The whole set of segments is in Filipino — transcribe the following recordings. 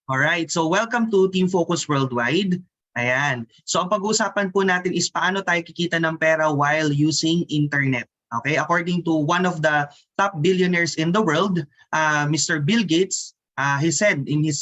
Alright, so welcome to Team Focus Worldwide. Ayan. So ang pag-uusapan po natin is paano tayo kikita ng pera while using internet. Okay, according to one of the top billionaires in the world, Mr. Bill Gates, he said in his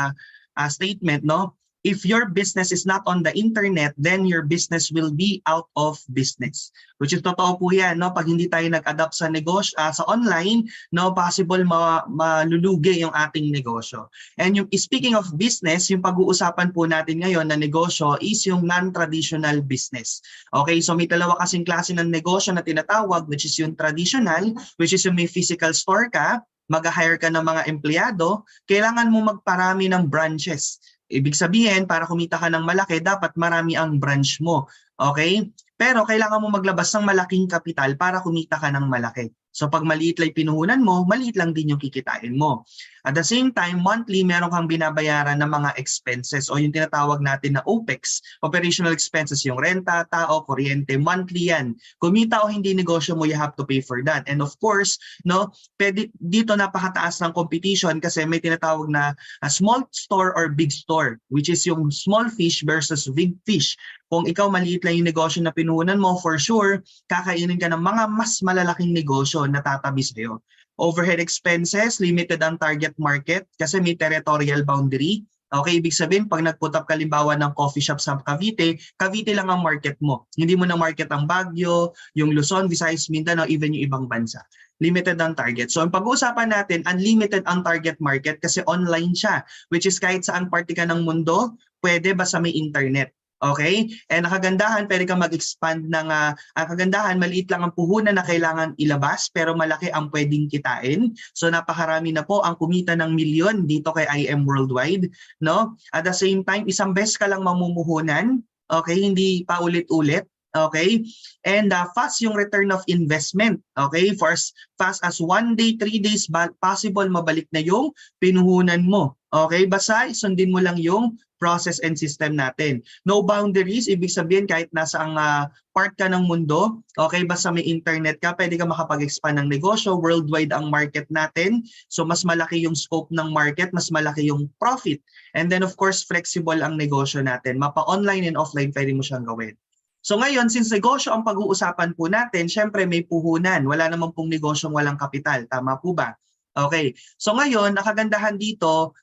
statement, no, if your business is not on the internet, then your business will be out of business. Which is totoo po yan, no? Pag hindi tayo nag-adapt sa negosyo, sa online, no, possible malulugi yung ating negosyo. And yung speaking of business, yung pag-uusapan po natin ngayon na negosyo is yung non-traditional business. Okay, so may dalawa kasing klase ng negosyo na tinatawag, which is yung traditional, which is yung may physical store ka, mag-hire ka ng mga empleyado, kailangan mo magparami ng branches. Ibig sabihin, para kumita ka ng malaki, dapat marami ang branch mo. Okay? Pero kailangan mo maglabas ng malaking kapital para kumita ka ng malaki. So pag maliit lang pinuhunan mo, maliit lang din yung kikitain mo. At the same time, monthly meron kang binabayaran ng mga expenses o yung tinatawag natin na OPEX, operational expenses, yung renta, tao, kuryente, monthly yan. Kumita o hindi negosyo mo, you have to pay for that. And of course, no, dito napakataas ng competition kasi may tinatawag na a small store or big store, which is yung small fish versus big fish. Kung ikaw maliit lang yung negosyo na pinuhunan mo, for sure, kakainin ka ng mga mas malalaking negosyo na tatabi sa'yo. Overhead expenses, limited ang target market kasi may territorial boundary. Okay, ibig sabihin, pag nag-put up kalimbawa ng coffee shop sa Cavite, Cavite lang ang market mo. Hindi mo na market ang Baguio, yung Luzon, Visayas, Mindanao, even yung ibang bansa. Limited ang target. So ang pag-uusapan natin, unlimited ang target market kasi online siya, which is kahit saan parte ka ng mundo, pwede basta may internet. Okay? And ang kagandahan, pwede kang mag-expand ng, ang kagandahan, maliit lang ang puhunan na kailangan ilabas, pero malaki ang pwedeng kitain. So napakarami na po ang kumita ng milyon dito kay IAM Worldwide. No? At the same time, isang beses ka lang mamumuhunan, okay? Hindi pa ulit-ulit. Okay? And fast yung return of investment. Okay? For as fast as 1 day, 3 days, possible mabalik na yung pinuhunan mo. Okay? Basta sundin mo lang yung process and system natin. No boundaries, ibig sabihin kahit nasa ang part ka ng mundo, okay, basta may internet ka, pwede ka makapag-expand ng negosyo, worldwide ang market natin, so mas malaki yung scope ng market, mas malaki yung profit. And then of course, flexible ang negosyo natin. Mapa-online and offline, pwede mo siyang gawin. So ngayon, since negosyo ang pag-uusapan po natin, syempre may puhunan. Wala naman pong negosyong walang kapital. Tama po ba? Okay. So ngayon, nakagandahan dito,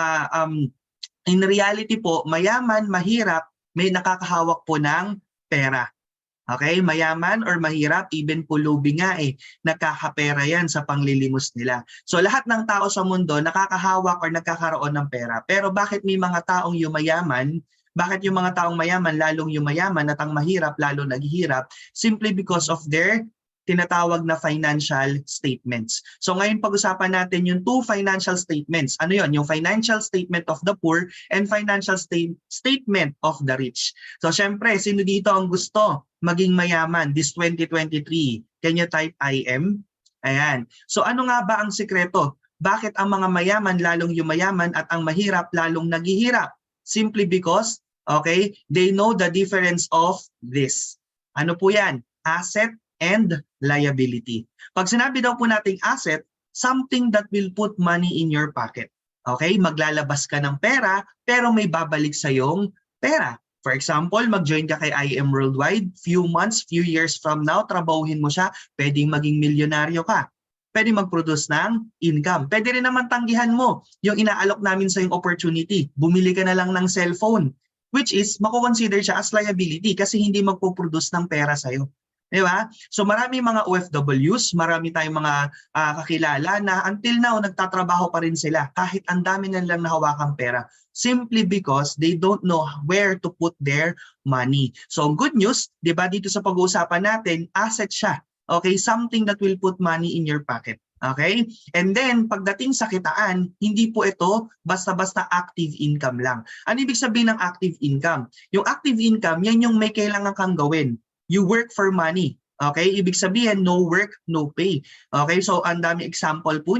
in reality po, mayaman, mahirap, may nakakahawak po ng pera. Okay? Mayaman or mahirap, even pulubi nga nakakapera yan sa panglilimos nila. So lahat ng tao sa mundo nakakahawak or nagkakaroon ng pera. Pero bakit may mga taong yumayaman? Bakit yung mga taong mayaman lalong yumayaman at ang mahirap lalo naghihirap? Simply because of their tinatawag na financial statements. So ngayon pag-usapan natin yung two financial statements. Ano yon? Yung financial statement of the poor and financial statement of the rich. So syempre, sino dito ang gusto maging mayaman this 2023? Can you type IM? Ayan. So ano nga ba ang sikreto? Bakit ang mga mayaman lalong yumayaman at ang mahirap lalong naghihirap? Simply because, okay, they know the difference of this. Ano po yan? Asset and liability. Pag sinabi daw po nating asset, something that will put money in your pocket. Okay? Maglalabas ka ng pera, pero may babalik sa iyong pera. For example, mag-join ka kay IAM Worldwide, few months, few years from now, trabahuhin mo siya, pwedeng maging milyonaryo ka. Pwede mag-produce ng income. Pwede rin naman tanggihan mo yung inaalok namin sa yung opportunity. Bumili ka na lang ng cellphone, which is, mako-consider siya as liability kasi hindi magpo-produce ng pera sa'yo. Diba? So marami mga OFWs, marami tayong mga kakilala na until now nagtatrabaho pa rin sila kahit ang dami na nilang nahawakang pera. Simply because they don't know where to put their money. So good news, diba dito sa pag-uusapan natin, asset siya. Okay, something that will put money in your pocket. Okay? And then, pagdating sa kitaan, hindi po ito basta-basta active income lang. Ano ibig sabihin ng active income? Yung active income, yan yung may kailangan kang gawin. You work for money. Okay? Ibig sabihin, no work, no pay. Okay? So, ang dami example po niyan.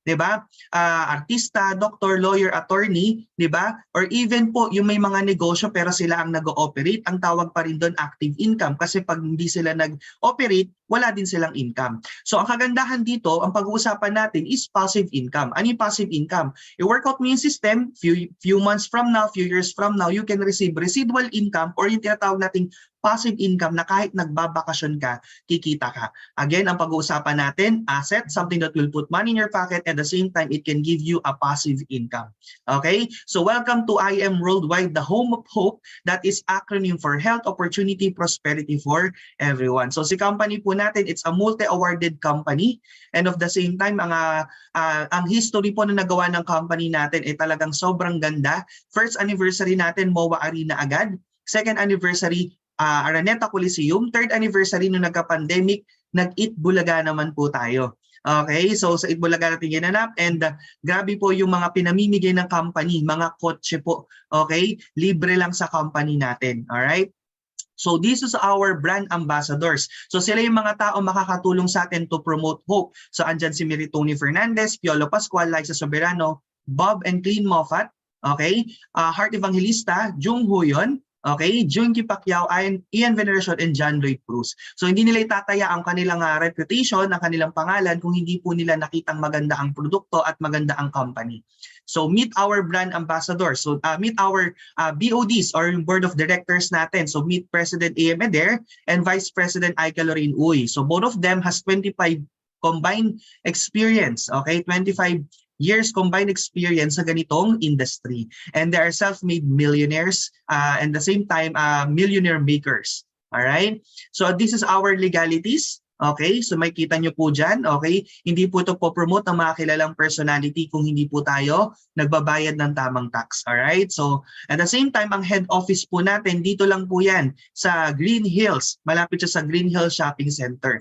'di ba? Artista, doctor, lawyer, attorney, 'di ba? Or even po yung may mga negosyo pero sila ang nag-ooperate, ang tawag pa rin doon active income kasi pag hindi sila nag-operate, wala din silang income. So ang kagandahan dito, ang pag-uusapan natin is passive income. Ano yung passive income? I-workout mo yung system, few months from now, few years from now, you can receive residual income or yung tinatawag nating passive income na kahit nagbabakasyon ka, kikita ka. Again, ang pag-uusapan natin, asset, something that will put money in your pocket, at the same time, it can give you a passive income. Okay? So welcome to IAM Worldwide, the home of hope, that is acronym for Health, Opportunity, Prosperity for Everyone. So si company po natin, it's a multi-awarded company, and of the same time, ang history po na nagawa ng company natin ay talagang sobrang ganda. First anniversary natin, MOA Arena agad. Second anniversary, Araneta Coliseum. Third anniversary nung nagka-pandemic, nag-Eat Bulaga naman po tayo. Okay, so sa Eat Bulaga natin ginanap, and grabe po yung mga pinamimigay ng company, mga kotse po. Okay, libre lang sa company natin. Alright? So this is our brand ambassadors. So sila yung mga tao makakatulong sa atin to promote hope. So andyan si Tony Fernandez, Piolo Pascual, Liza Soberano, Bob and Clean Moffat, okay? Heart Evangelista, Jung Huyon, okay? Junki Pacquiao, Ian Veneracion, and John Lloyd Cruz. So hindi nila itataya ang kanilang reputation, ang kanilang pangalan kung hindi po nila nakitang maganda ang produkto at maganda ang company. So meet our brand ambassadors. So meet our BODs or board of directors natin. So meet President A.M. Eder and Vice President Aika Lorraine Uy. So both of them has 25 combined experience. Okay, 25 years combined experience sa ganitong industry. And they are self-made millionaires and the same time millionaire makers. All right? So this is our legalities. Okay, so may kita nyo po dyan, okay? Hindi po ito po-promote ng mga kilalang personality kung hindi po tayo nagbabayad ng tamang tax. Alright, so at the same time, ang head office po natin, dito lang po yan sa Green Hills. Malapit siya sa Green Hills Shopping Center.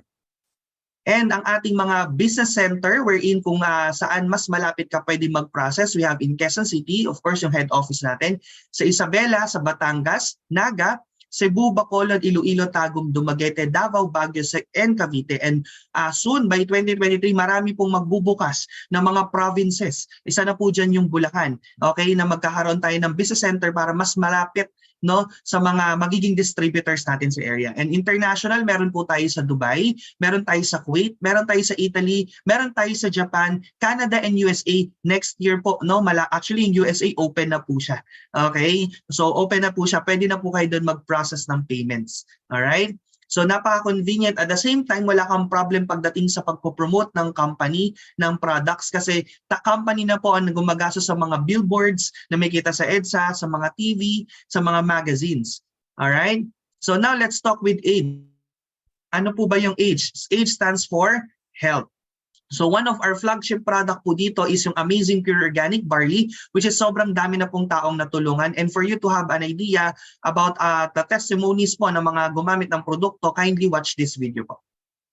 And ang ating mga business center wherein kung saan mas malapit ka pwede mag-process, we have in Quezon City, of course, yung head office natin. Sa Isabela, sa Batangas, Naga, Cebu, Bacolod, Iloilo, Tagum, Dumaguete, Davao, Baguio, and Cavite. And soon, by 2023, marami pong magbubukas ng mga provinces. Isa na po dyan yung Bulacan. Okay, na magkakaroon tayo ng business center para mas malapit sa mga magiging distributors natin sa area. And international, meron po tayo sa Dubai, meron tayo sa Kuwait, meron tayo sa Italy, meron tayo sa Japan, Canada, and USA. Next year po, actually yung USA open na po siya. Okay? So open na po siya. Pwede na po kayo doon mag-process ng payments. Alright? So napaka-convenient. At the same time, wala kang problem pagdating sa pagpo-promote ng company, ng products kasi company na po ang gumagastos sa mga billboards na may kita sa EDSA, sa mga TV, sa mga magazines. Alright? So now let's talk with age. Ano po ba yung age? Age stands for health. So one of our flagship product po dito is yung Amazing Pure Organic Barley, which is sobrang dami na pong taong natulungan. And for you to have an idea about the testimonies po ng mga gumamit ng produkto, kindly watch this video po.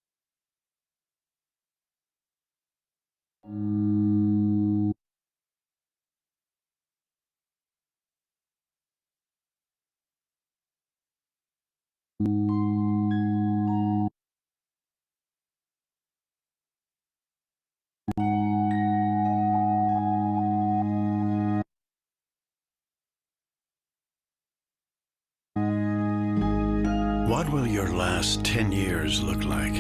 What will your last 10 years look like?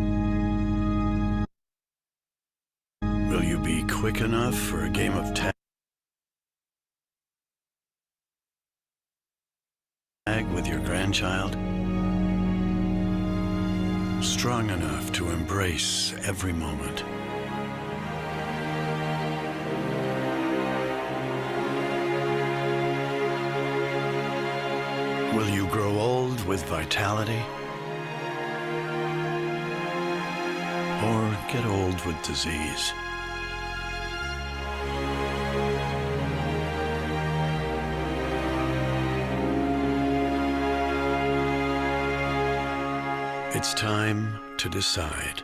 Will you be quick enough for a game of tag with your grandchild? Strong enough to embrace every moment? Will you grow old with vitality? Or get old with disease? It's time to decide.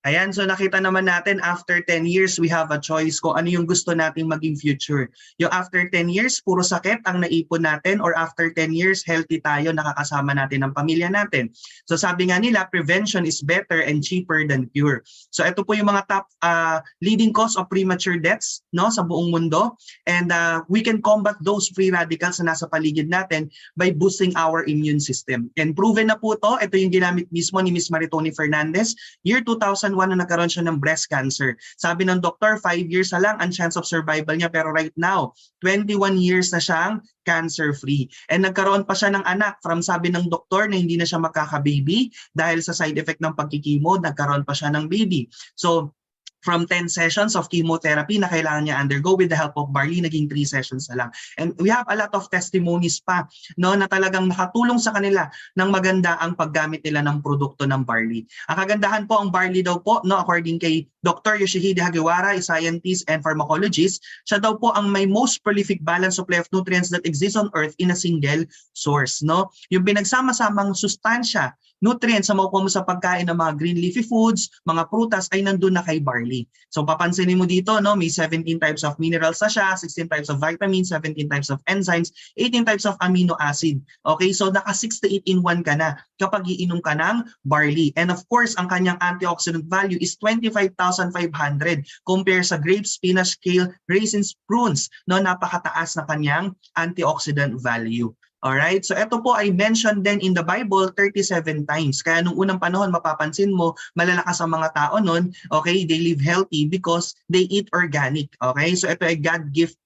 Ayan, so nakita naman natin after 10 years, we have a choice kung ano yung gusto nating maging future. Yung after 10 years, puro sakit ang naipon natin, or after 10 years, healthy tayo, nakakasama natin ang pamilya natin. So sabi nga nila, prevention is better and cheaper than cure. So ito po yung mga top leading cause of premature deaths, no, sa buong mundo. And we can combat those free radicals na nasa paligid natin by boosting our immune system. And proven na po to, ito yung ginamit mismo ni Miss Maritoni Fernandez, year 2001 na nagkaroon siya ng breast cancer. Sabi ng doktor, 5 years na lang ang chance of survival niya, pero right now, 21 years na siyang cancer-free. And nagkaroon pa siya ng anak from sabi ng doktor na hindi na siya makaka-baby dahil sa side effect ng pagkikimo, nagkaroon pa siya ng baby. So, from 10 sessions of chemotherapy na kailangan niya undergo with the help of barley, naging 3 sessions na lang. And we have a lot of testimonies pa, no, na talagang nakatulong sa kanila ng maganda ang paggamit nila ng produkto ng barley. Ang kagandahan po, ang barley daw po, no, according kay Dr. Yoshihide Hagiwara, a scientist and pharmacologist, siya daw po ang may most prolific balance supply of nutrients that exists on earth in a single source, no? Yung pinagsama-samang sustansya, nutrients na makukuha mo sa pagkain ng mga green leafy foods, mga prutas ay nandun na kay barley. So papansinin mo dito, no, may 17 types of minerals na siya, 16 types of vitamins, 17 types of enzymes, 18 types of amino acid. Okay, so naka 6 to 8 in 1 ka na kapag iinom ka ng barley. And of course, ang kanyang antioxidant value is 25,500 compared sa grapes, spinach, kale, raisins, prunes, no, napakataas na kanyang antioxidant value. Alright, so ito po ay mentioned din in the Bible 37 times. Kaya nung unang panahon, mapapansin mo, malalakas ang mga tao nun, okay, they live healthy because they eat organic. Okay, so ito ay God gift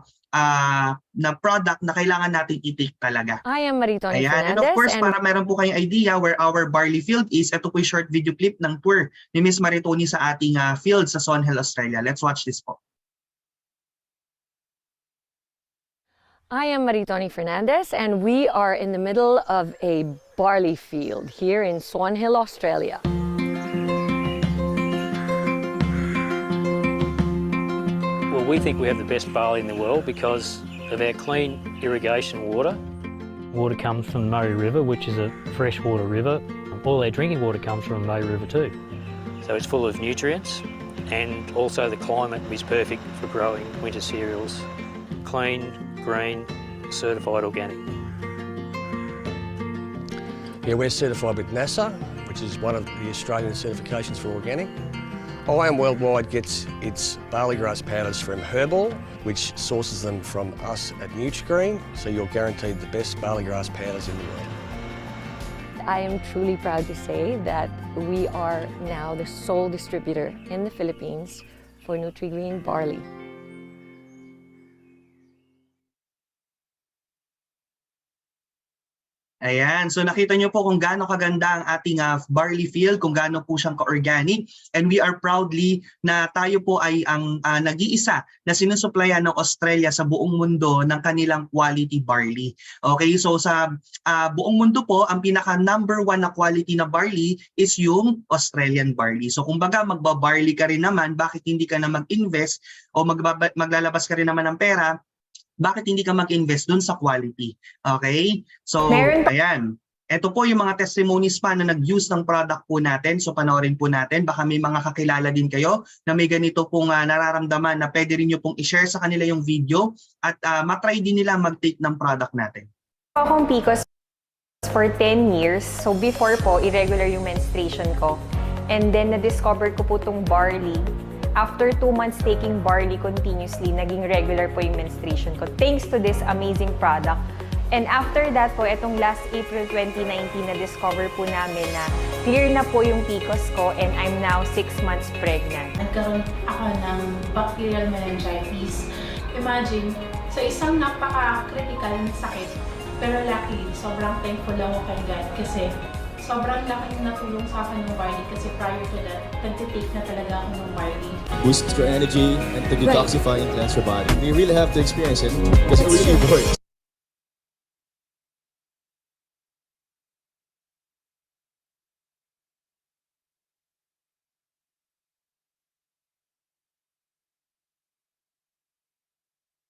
na product na kailangan natin i-take talaga. I am Maritoni Ayan, and Fernandez. of course, para meron po kayong idea where our barley field is, ito po yung short video clip ng tour ni Miss Maritoni sa ating field sa Sonhill, Australia. Let's watch this po. I am Maritoni Fernandez, and we are in the middle of a barley field here in Swan Hill, Australia. Well, we think we have the best barley in the world because of our clean irrigation water. Water comes from the Murray River, which is a freshwater river. All our drinking water comes from the Murray River too. So it's full of nutrients, and also the climate is perfect for growing winter cereals. Clean, green, certified organic. Yeah, we're certified with NASA, which is one of the Australian certifications for organic. IAM Worldwide gets its barley grass powders from Herbal, which sources them from us at Nutrigreen, so you're guaranteed the best barley grass powders in the world. I am truly proud to say that we are now the sole distributor in the Philippines for Nutrigreen barley. Ayan, so nakita nyo po kung gaano kaganda ang ating barley field, kung gaano po siyang ka-organic. And we are proudly na tayo po ay ang nag-iisa na sinusuplayan ng Australia sa buong mundo ng kanilang quality barley. Okay, so sa buong mundo po, ang pinaka number 1 na quality na barley is yung Australian barley. So kumbaga magba-barley ka rin naman, bakit hindi ka na mag-invest o maglalabas ka rin naman ng pera, bakit hindi ka mag-invest dun sa quality? Okay? So, ayan. Ito po yung mga testimonies pa na nag-use ng product po natin. So, panoorin po natin. Baka may mga kakilala din kayo na may ganito pong nararamdaman na pwede rin nyo pong i-share sa kanila yung video at matry din nila mag-take ng product natin. Akong PCOS for 10 years. So, before po, irregular yung menstruation ko. And then, na-discover ko po itong barley. After 2 months taking barley continuously, naging regular po yung menstruation ko. Thanks to this amazing product. And after that po, itong last April 2019, na-discover po namin na clear na po yung PCOS ko and I'm now 6 months pregnant. Nagkaroon ako ng bacterial meningitis. Imagine, sa isang napaka-critical na sakit, pero luckily, sobrang thankful ako kay God kasi sobrang laking natulong sa akin ng barley kasi prior to that, nagtitake na talaga ako ng barley. Boost your energy and to detoxify and cleanse your body. You really have to experience it because it really works.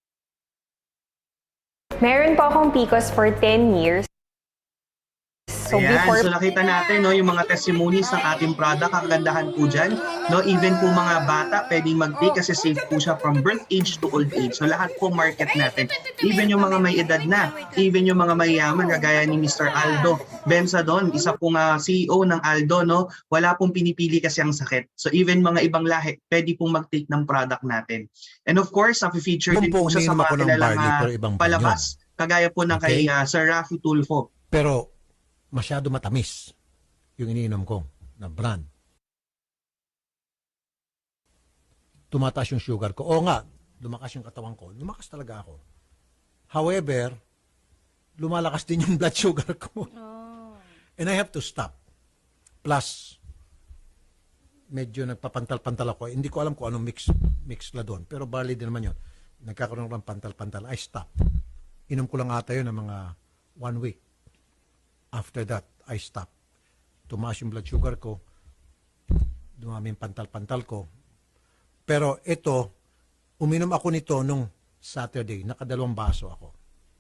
Meron po akong PCOS for 10 years. So Ayan, before so nakita natin no, yung mga testimonies ng ating product, ang kagandahan po dyan. No, even po mga bata pwedeng mag-take kasi safe po siya from birth age to old age. So lahat po market natin. Even yung mga may edad na, even yung mga mayaman, kagaya ni Mr. Aldo Benzadon, isa pong CEO ng Aldo, no, wala pong pinipili kasi ang sakit. So even mga ibang lahi, pwede pong mag-take ng product natin. And of course, feature din po siya sa mga kilalang palabas, kagaya po ng kay Sir Rafi Tulfo. Pero masyado matamis yung iniinom ko na brand. Tumataas yung sugar ko. Oo nga, lumakas yung katawan ko. Lumakas talaga ako. However, lumalakas din yung blood sugar ko. And I have to stop. Plus, medyo nagpapantal-pantal ako. Hindi ko alam kung anong mix na doon. Pero barley din naman yun. Nagkakaroon ng pantal-pantal. I stop. Inom ko lang ata yun ng mga 1 week. After that, I stop. Tumaas yung blood sugar ko. Dumami yung pantal-pantal ko. Pero ito, uminom ako nito nung Saturday. Nakadalawang baso ako.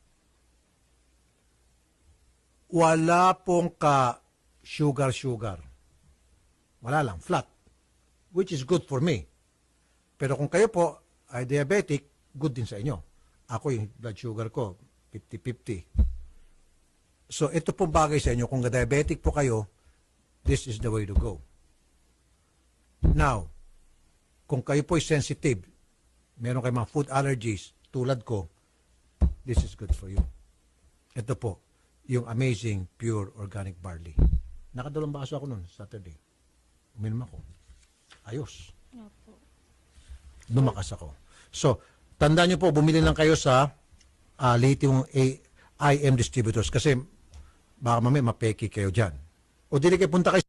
Wala pong ka-sugar. Wala lang, flat. Which is good for me. Pero kung kayo po ay diabetic, good din sa inyo. Ako yung blood sugar ko, 50-50. So, ito pong bagay sa inyo. Kung diabetic po kayo, this is the way to go. Now, kung kayo po ay sensitive, meron kayong mga food allergies, tulad ko, this is good for you. Ito po, yung amazing pure organic barley. Nakadalawang baso ako noon, Saturday. Uminom ako. Ayos. Lumakas ako. So, tandaan nyo po, bumili lang kayo sa lithium IAM distributors kasi baka mamaya mapeki kayo dyan. O dili kayo punta kayo.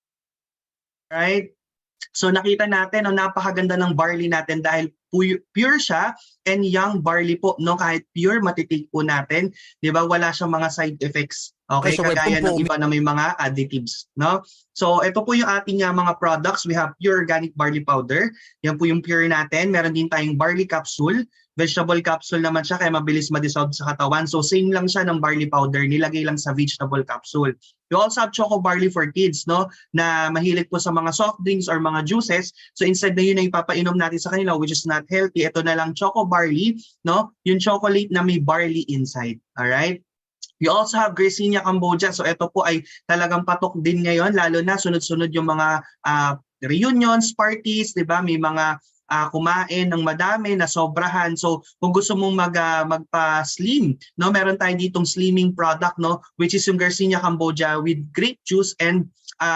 Right? So nakita natin, napakaganda ng barley natin dahil pure siya and young barley po. No? Kahit pure, matitake po natin. Di ba? Wala siyang mga side effects. Okay, so kagaya ng iba na may mga additives. No? So ito po yung ating mga products. We have pure organic barley powder. Yan po yung pure natin. Meron din tayong barley capsule. Vegetable capsule naman siya kaya mabilis ma-dissolve sa katawan. So same lang siya ng barley powder, nilagay lang sa vegetable capsule. We also have choco barley for kids, no, na mahilig po sa mga soft drinks or mga juices. So instead na yun na ipapainom natin sa kanila which is not healthy, ito na lang choco barley, no, yung chocolate na may barley inside. All right? We also have Garcinia Cambogia. So ito po ay talagang patok din ngayon, lalo na sunod-sunod yung mga reunions, parties, 'di ba? May mga kumain ng madami na sobrahan. So kung gusto mong magpa-slim, no, meron tayo ditong slimming product, no, which is yung Garcinia Cambogia with grape juice and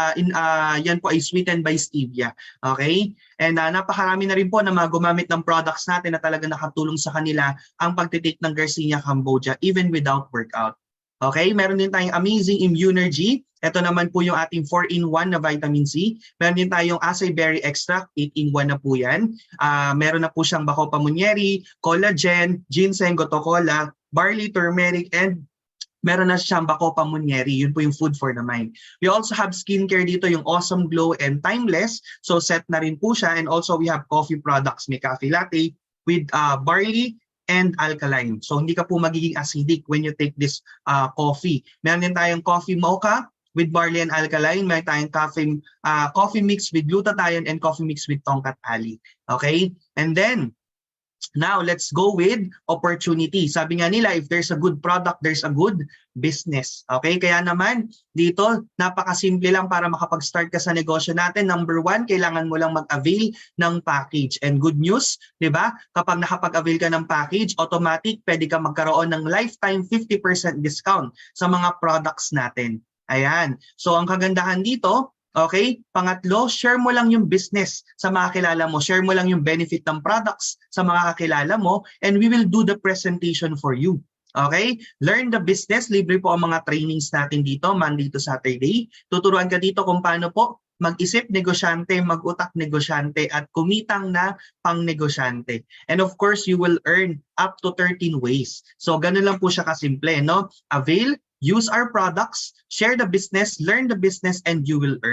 yan po ay sweetened by stevia. Okay? And napakarami na rin po na mga gumamit ng products natin na talaga nakatulong sa kanila ang pagtitake ng Garcinia Cambogia even without workout. Okay, meron din tayong amazing immunergy. Ito naman po yung ating 4-in-1 na vitamin C. Meron din tayong acai berry extract, 8-in-1 na po yan. Meron na po siyang bacopa munieri, collagen, ginseng, gotokola, barley, turmeric, and meron na siyang bacopa munieri. Yun po yung food for the mind. We also have skincare dito, yung Awesome Glow and Timeless. So set na rin po siya. And also we have coffee products. May coffee latte with barley and alkaline. So hindi ka po magiging acidic when you take this coffee. Meron din tayong coffee mocha with barley and alkaline. Meron tayong coffee mix with glutathione and coffee mix with tongkat ali. Okay? And then, now let's go with opportunity. Sabi nga nila, if there's a good product, there's a good business. Okay? Kaya naman, dito, napakasimple lang para makapag-start ka sa negosyo natin. Number 1, kailangan mo lang mag-avail ng package. And good news, di ba? Kapag nakapag-avail ka ng package, automatic, pwede ka magkaroon ng lifetime 50% discount sa mga products natin. Ayan. So, ang kagandahan dito, okay? Pangatlo, share mo lang yung business sa mga kilala mo. Share mo lang yung benefit ng products sa mga kakilala mo and we will do the presentation for you. Okay? Learn the business. Libre po ang mga trainings natin dito, Monday to Saturday. Tuturuan ka dito kung paano po mag-isip negosyante, mag-utak negosyante, at kumitang na pang-negosyante. And of course, you will earn up to 13 ways. So, ganun lang po siya kasimple, no? Avail, use our products, share the business, learn the business, and you will earn.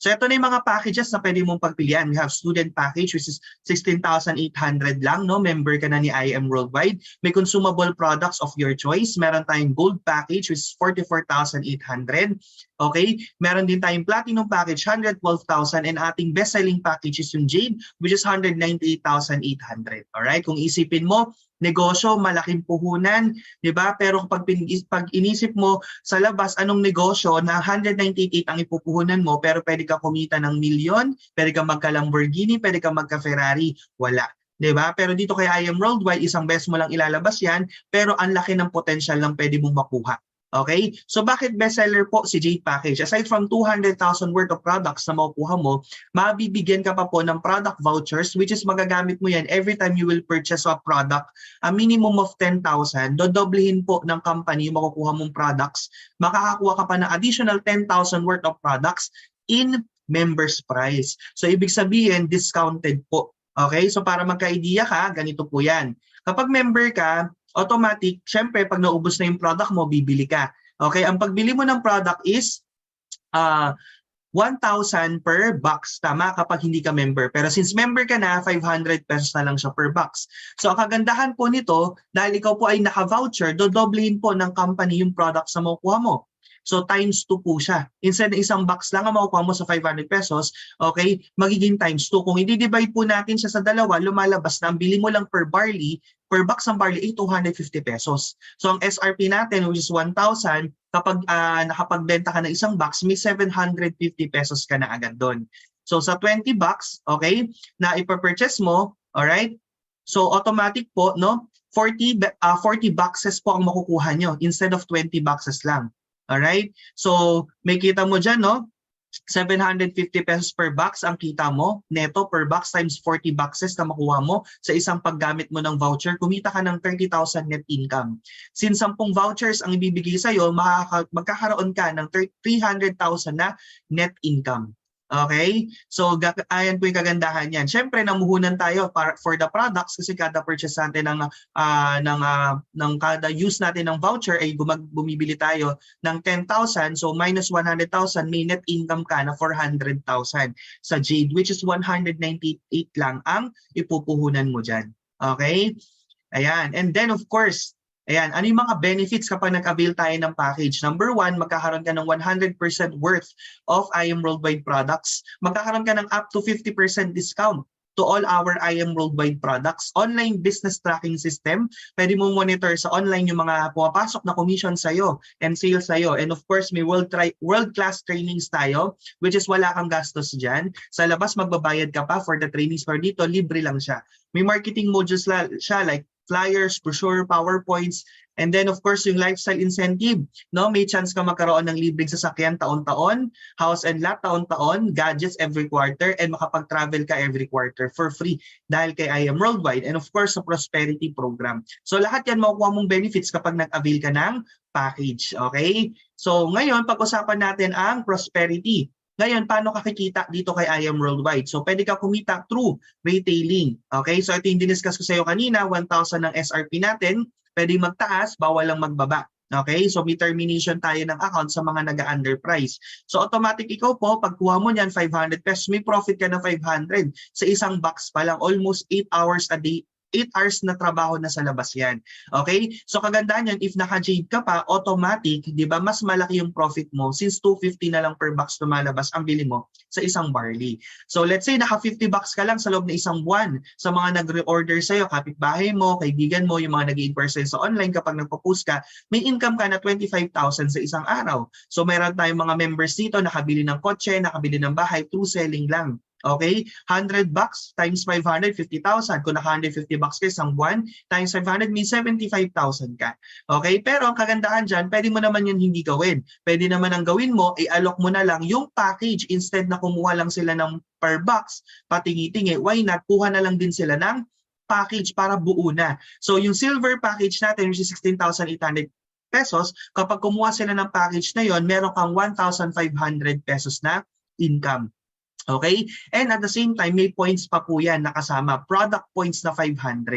So ito na yung mga packages na pwede mong pagpilian. We have student package which is 16,800 lang, no? Member ka na ni IAM Worldwide. May consumable products of your choice. Meron tayong gold package which is 44,800. Okay? Meron din tayong platinum package 112,000 and ating best-selling package is yung jade which is 198,800. Alright? Kung isipin mo, negosyo, malaking puhunan, di ba? Pero pag inisip mo sa labas, anong negosyo na 198 ang ipupuhunan mo pero pwede ka kumita ng milyon, pwede ka magka-Lamborghini, pwede ka magka-Ferrari, wala. Di ba? Pero dito kay IAM Worldwide, isang beses mo lang ilalabas yan, pero ang laki ng potential lang pwede mong makuha. Okay? So bakit bestseller po si Jade Package? Aside from 200,000 worth of products na makukuha mo, mabibigyan ka pa po ng product vouchers which is magagamit mo yan every time you will purchase a product. A minimum of 10,000, dodoblehin po ng company yung makukuha mong products. Makakakuha ka pa ng additional 10,000 worth of products in members price. So ibig sabihin, discounted po. Okay? So para magka-idea ka, ganito po yan. Kapag member ka, automatic, syempre pag naubos na yung product mo, bibili ka. Okay, ang pagbili mo ng product is 1,000 per box, tama, kapag hindi ka member. Pero since member ka na, 500 pesos na lang siya per box. So ang kagandahan po nito, dahil ikaw po ay naka-voucher, dodoblehin po ng company yung products na makukuha mo. So times 2 po siya. Instead na isang box lang ang makukuha mo sa 500 pesos, okay, magiging times 2. Kung i-divide po natin siya sa dalawa, lumalabas na ang bili mo lang per barley, per box ng barley ay 250 pesos. So ang SRP natin which is 1,000, kapag nakapagbenta ka ng isang box, may 750 pesos ka na agad doon. So sa 20 box, okay, na ipapurchase mo, alright, so automatic po, no, 40 boxes po ang makukuha nyo instead of 20 boxes lang. Alright? So, may kita mo dyan, no? 750 pesos per box ang kita mo. Neto per box times 40 boxes na makuha mo sa isang paggamit mo ng voucher. Kumita ka ng 30,000 net income. Since 10 vouchers ang ibibigay sa'yo, magkakaroon ka ng 300,000 na net income. Okay? So, ayan po yung kagandahan yan. Siyempre, namuhunan tayo for the products kasi kada purchase natin ng kada use natin ng voucher ay bumibili tayo ng 10,000. So, minus 100,000, may net income ka na 400,000 sa Jade, which is 198 lang ang ipupuhunan mo dyan. Okay? Ayan. And then, of course, ayan, ano yung mga benefits kapag nag-avail tayo ng package? Number 1, magkakaroon ka ng 100% worth of IAM Worldwide products. Magkakaroon ka ng up to 50% discount to all our IAM Worldwide products. Online business tracking system. Pwede mo monitor sa online yung mga pumapasok na commission sa'yo and sales sa'yo. And of course, may world-class trainings tayo, which is wala kang gastos dyan. Sa labas, magbabayad ka pa for the trainings, pero dito, libre lang siya. May marketing modules siya like flyers, brochure, PowerPoints, and then of course yung lifestyle incentive, no? May chance ka magkaroon ng libreng sasakyan taon-taon, house and lot taon-taon, gadgets every quarter, and makapag-travel ka every quarter for free dahil kay IAM Worldwide, and of course sa prosperity program. So lahat yan makukuha mong benefits kapag nag-avail ka ng package, okay? So ngayon pag-usapan natin ang prosperity. Ngayon, paano ka kikita dito kay IAM Worldwide? So, pwede ka kumita through retailing. Okay? So, ito yung diniscuss ko sa iyo kanina, 1,000 ng SRP natin. Pwede magtaas, bawal lang magbaba. Okay? So, may termination tayo ng account sa mga nag-underprice. So, automatic ikaw po, pagkuha mo niyan, 500 pesos, may profit ka na 500 sa isang box pa lang. Almost 8 hours a day. 8 hours na trabaho na sa labas yan. Okay? So kagandahan yan, if naka-jade ka pa, automatic, di ba, mas malaki yung profit mo since 250 na lang per box lumalabas ang bili mo sa isang barley. So let's say naka 50 bucks ka lang sa loob ng isang buwan sa mga nagre-order sa'yo, kapitbahay mo, kaibigan mo, yung mga nag-i-inquire sa online kapag nagpo-post ka, may income ka na 25,000 sa isang araw. So meron tayong mga members dito, nakabili ng kotse, nakabili ng bahay, through selling lang. Okay? 100 bucks times 500, 50,000. Kung naka 150 bucks ka isang buwan, times 500 means 75,000 ka. Okay? Pero ang kagandahan dyan, pwede mo naman yun hindi gawin. Pwede naman ang gawin mo, i-allok mo na lang yung package instead na kumuha lang sila ng per box, patingi-tingi. Why not? Kuha na lang din sila ng package para buo na. So yung silver package natin, which is 16,800 pesos, kapag kumuha sila ng package na yon, meron kang 1,500 pesos na income. Okay? And at the same time, may points pa po yan nakasama. Product points na 500.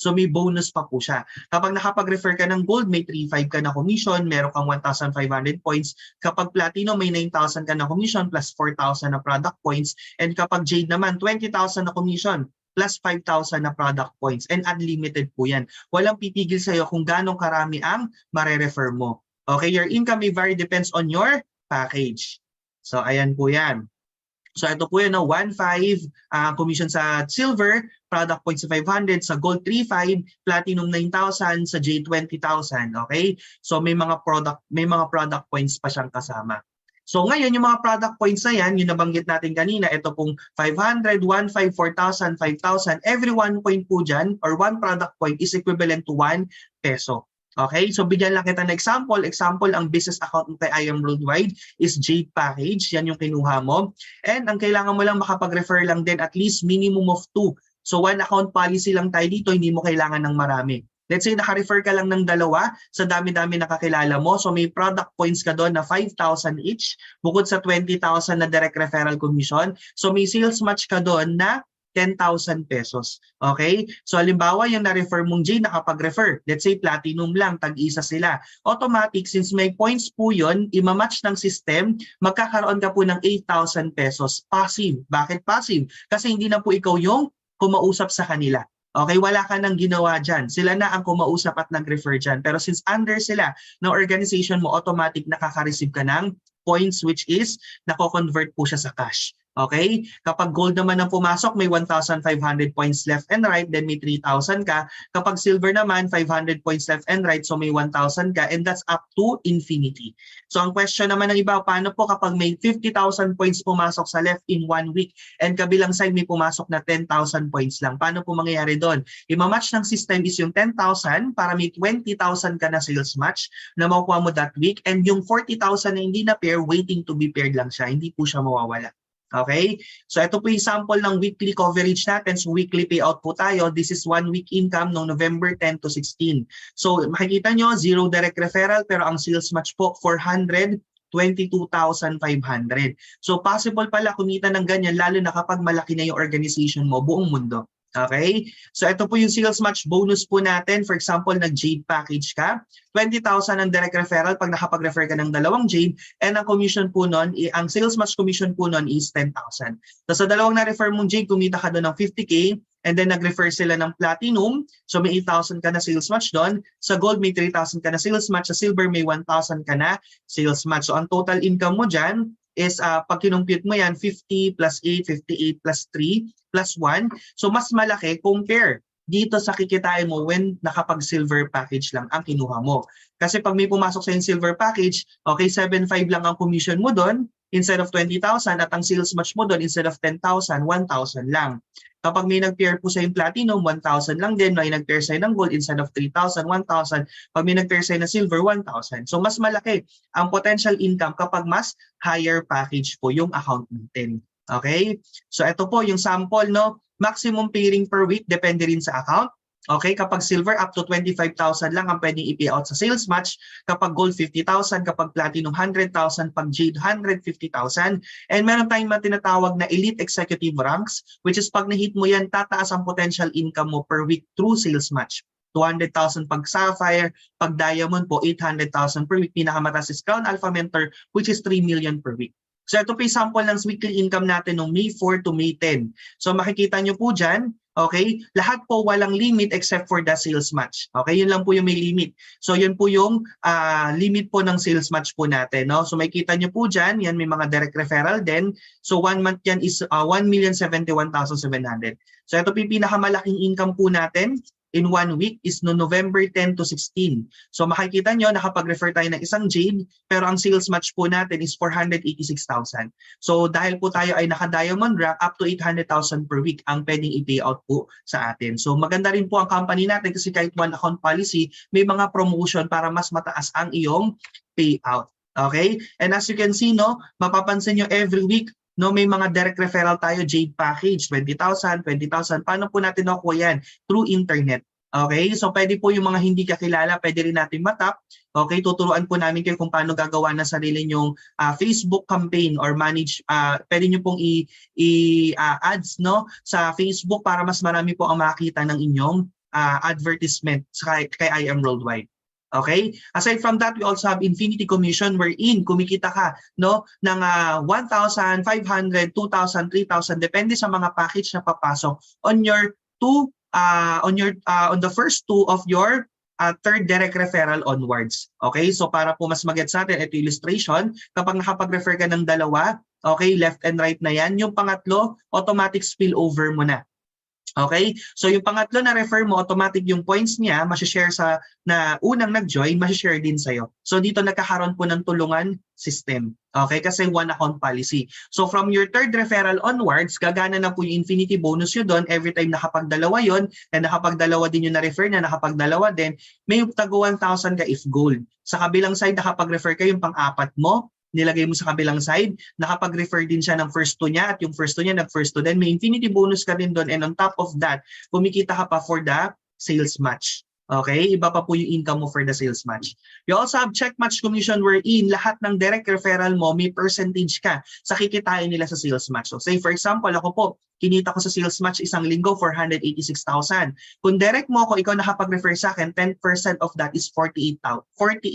So may bonus pa po siya. Kapag nakapag-refer ka ng gold, may 3,500 ka na commission, meron kang 1,500 points. Kapag platinum, may 9,000 ka na commission plus 4,000 na product points. And kapag jade naman, 20,000 na commission plus 5,000 na product points. And unlimited po yan. Walang pipigil sa'yo kung ganong karami ang mare-refer mo. Okay, your income may vary depends on your package. So ayan po yan. So ito po yun, 1,500 commission sa silver, product points sa 500, sa gold 3,500, platinum 9,000, sa jade 20,000. Okay? So may mga product points pa siyang kasama. So ngayon, yung mga product points na yan, yung nabanggit natin kanina, ito pong 500, 1,500, 4,000, 5,000, every 1 point po dyan, or 1 product point is equivalent to 1 peso. Okay, so bigyan lang kita ng example. Example, ang business account kay IAM Worldwide is Jade Package. Yan yung kinuha mo. And ang kailangan mo lang makapag-refer lang din at least minimum of 2. So 1 account policy lang tayo dito, hindi mo kailangan ng marami. Let's say naka-refer ka lang ng 2 sa dami-dami nakakilala mo. So may product points ka doon na 5,000 each bukod sa 20,000 na direct referral commission. So may sales match ka doon na 10,000 pesos. Okay? So halimbawa yung na-refer mong Jade nakapag-refer. Let's say platinum lang, tag-isa sila. Automatic, since may points po yun, imamatch ng system, magkakaroon ka po ng 8,000 pesos. Passive. Bakit passive? Kasi hindi na po ikaw yung kumausap sa kanila. Okay, wala ka nang ginawa dyan. Sila na ang kumausap at nag-refer dyan. Pero since under sila ng organization mo, automatic nakaka-receive ka ng points which is nako-convert po siya sa cash. Okay? Kapag gold naman ang pumasok, may 1,500 points left and right, then may 3,000 ka. Kapag silver naman, 500 points left and right, so may 1,000 ka, and that's up to infinity. So ang question naman ng iba, paano po kapag may 50,000 points pumasok sa left in 1 week, and kabilang side may pumasok na 10,000 points lang? Paano po mangyayari doon? Imamatch ng system is yung 10,000 para may 20,000 ka na sales match na makukuha mo that week, and yung 40,000 na hindi na pair, waiting to be paired lang siya, hindi po siya mawawala. Okay? So ito po yung sample ng weekly coverage natin. So weekly payout po tayo. This is 1 week income no November 10 to 16. So makikita nyo, 0 direct referral pero ang sales match po 422,500. So possible pala kumita ng ganyan lalo na kapag malaki na yung organization mo buong mundo. Okay? So ito po yung sales match bonus po natin. For example, nag-Jade package ka. 20,000 ang direct referral pag nakapag-refer ka ng 2 Jade. And ang commission po nun, ang sales match commission po nun is 10,000. So sa 2 na-refer mong Jade, kumita ka doon ng 50K. And then nag-refer sila ng platinum. So may 8,000 ka na sales match doon. Sa gold, may 3,000 ka na sales match. Sa silver, may 1,000 ka na sales match. So ang total income mo dyan is pag kinumpute mo yan, 50 plus 8, 58 plus 3 plus 1. So mas malaki compare dito sa kikitain mo when nakapag-silver package lang ang kinuha mo. Kasi pag may pumasok sa yung silver package, okay, 7,500 lang ang commission mo doon instead of 20,000 at ang sales match mo doon instead of 10,000, 1,000 lang. Kapag may nag-pair po sa yung platinum, 1,000 lang din. May nag-pair sa ng gold instead of 3,000, 1,000. Pag may nag-pair sa ng silver, 1,000. So mas malaki ang potential income kapag mas higher package po yung account natin. Okay? So ito po yung sample, no? Maximum pairing per week depende rin sa account. Okay, kapag silver up to 25,000 lang ang pwedeng i-payout sa sales match. Kapag gold 50,000, kapag platinum 100,000, pag jade 150,000. And meron tayong tinatawag na elite executive ranks which is pag na-hit mo yan, tataas ang potential income mo per week through sales match. 200,000 pag sapphire, pag diamond po 800,000 per week. Pinakamataas is crown alpha mentor which is 3 million per week. So ito po yung sample ng weekly income natin noong May 4 to May 10. So makikita nyo po dyan, okay, lahat po walang limit except for the sales match. Okay, yun lang po yung may limit. So yun po yung limit po ng sales match po natin. No? So makikita nyo po dyan, yan may mga direct referral din. So 1 month yan is 1,071,700. So ito po yung pinakamalaking income po natin in 1 week is no November 10 to 16. So makikita nyo, nakapag-refer tayo ng isang jade, pero ang sales match po natin is 486,000. So dahil po tayo ay naka-diamond rank, up to 800,000 per week ang pwedeng i-payout po sa atin. So maganda rin po ang company natin kasi kahit one account policy, may mga promotion para mas mataas ang iyong payout. Okay? And as you can see, no, mapapansin nyo every week, no, may mga direct referral tayo, Jade package, 20,000, 20,000. Paano po natin nakuha yan? Through internet. Okay? So pwede po yung mga hindi kakilala, pwede rin natin matap. Okay? Tuturuan po namin kayo kung paano gagawa na sarili nyong Facebook campaign or manage, pwede nyo pong i-ads no, sa Facebook para mas marami po ang makita ng inyong advertisement kay IAM Worldwide. Okay? Aside from that, we also have Infinity Commission wherein kumikita ka ng 1,500, 2,000, 3,000 depende sa mga package na papasok on your on the first two of your third direct referral onwards. Okay? So para po mas mag-get sa atin, ito illustration, kapag nakapag-refer ka ng dalawa, okay, left and right na yan, yung pangatlo, automatic spillover mo na. Okay? So yung pangatlo na refer mo, automatic yung points niya, masishare sa na unang nag-join, masishare din sa'yo. So dito nagkakaroon po ng tulungan system. Okay? Kasi one account policy. So from your third referral onwards, gagana na po yung infinity bonus yun doon every time nakapagdalawa yun, and nakapagdalawa din yung na-refer na nakapagdalawa din, may tago 1,000 ka if gold. Sa kabilang side, nakapag-refer ka yung pang-apat mo, nilagay mo sa kabilang side, nakapag-refer din siya ng first two niya at yung first two niya nag-first two. Then may infinity bonus ka din doon and on top of that, kumikita ka pa for the sales match. Okay? Iba pa po yung income mo for the sales match. You also have check match commission wherein lahat ng direct referral mo may percentage ka sa kikitain nila sa sales match. So say for example, ako po, kinita ko sa sales match isang linggo 486,000. Kung direct mo ako, ikaw nakapag-refer sa akin, 10% of that is 48,000.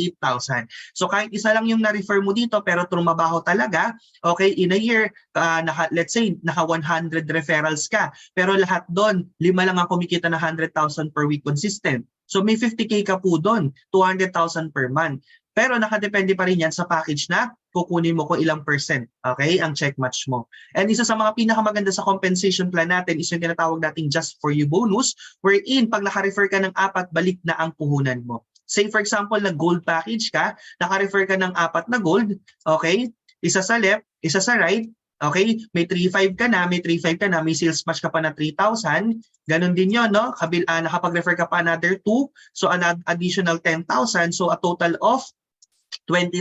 So kahit isa lang yung na-refer mo dito pero trumabaho talaga, okay, in a year, let's say, naka 100 referrals ka. Pero lahat doon, 5 lang ang kumikita na 100,000 per week consistent. So may 50K ka po doon, 200,000 per month. Pero nakadepende pa rin yan sa package na kukunin mo kung ilang percent, okay, ang check match mo. And isa sa mga pinakamaganda sa compensation plan natin is yung tinatawag nating just for you bonus, wherein pag naka-refer ka ng 4, balik na ang puhunan mo. Say for example, na gold package ka, naka-refer ka ng 4 na gold, okay, isa sa left, isa sa right, okay, may 3,500 ka na, may sales match ka pa na 3,000, ganun din yun, no? Nakapag-refer ka pa another 2, so an additional 10,000, so a total of 20,000.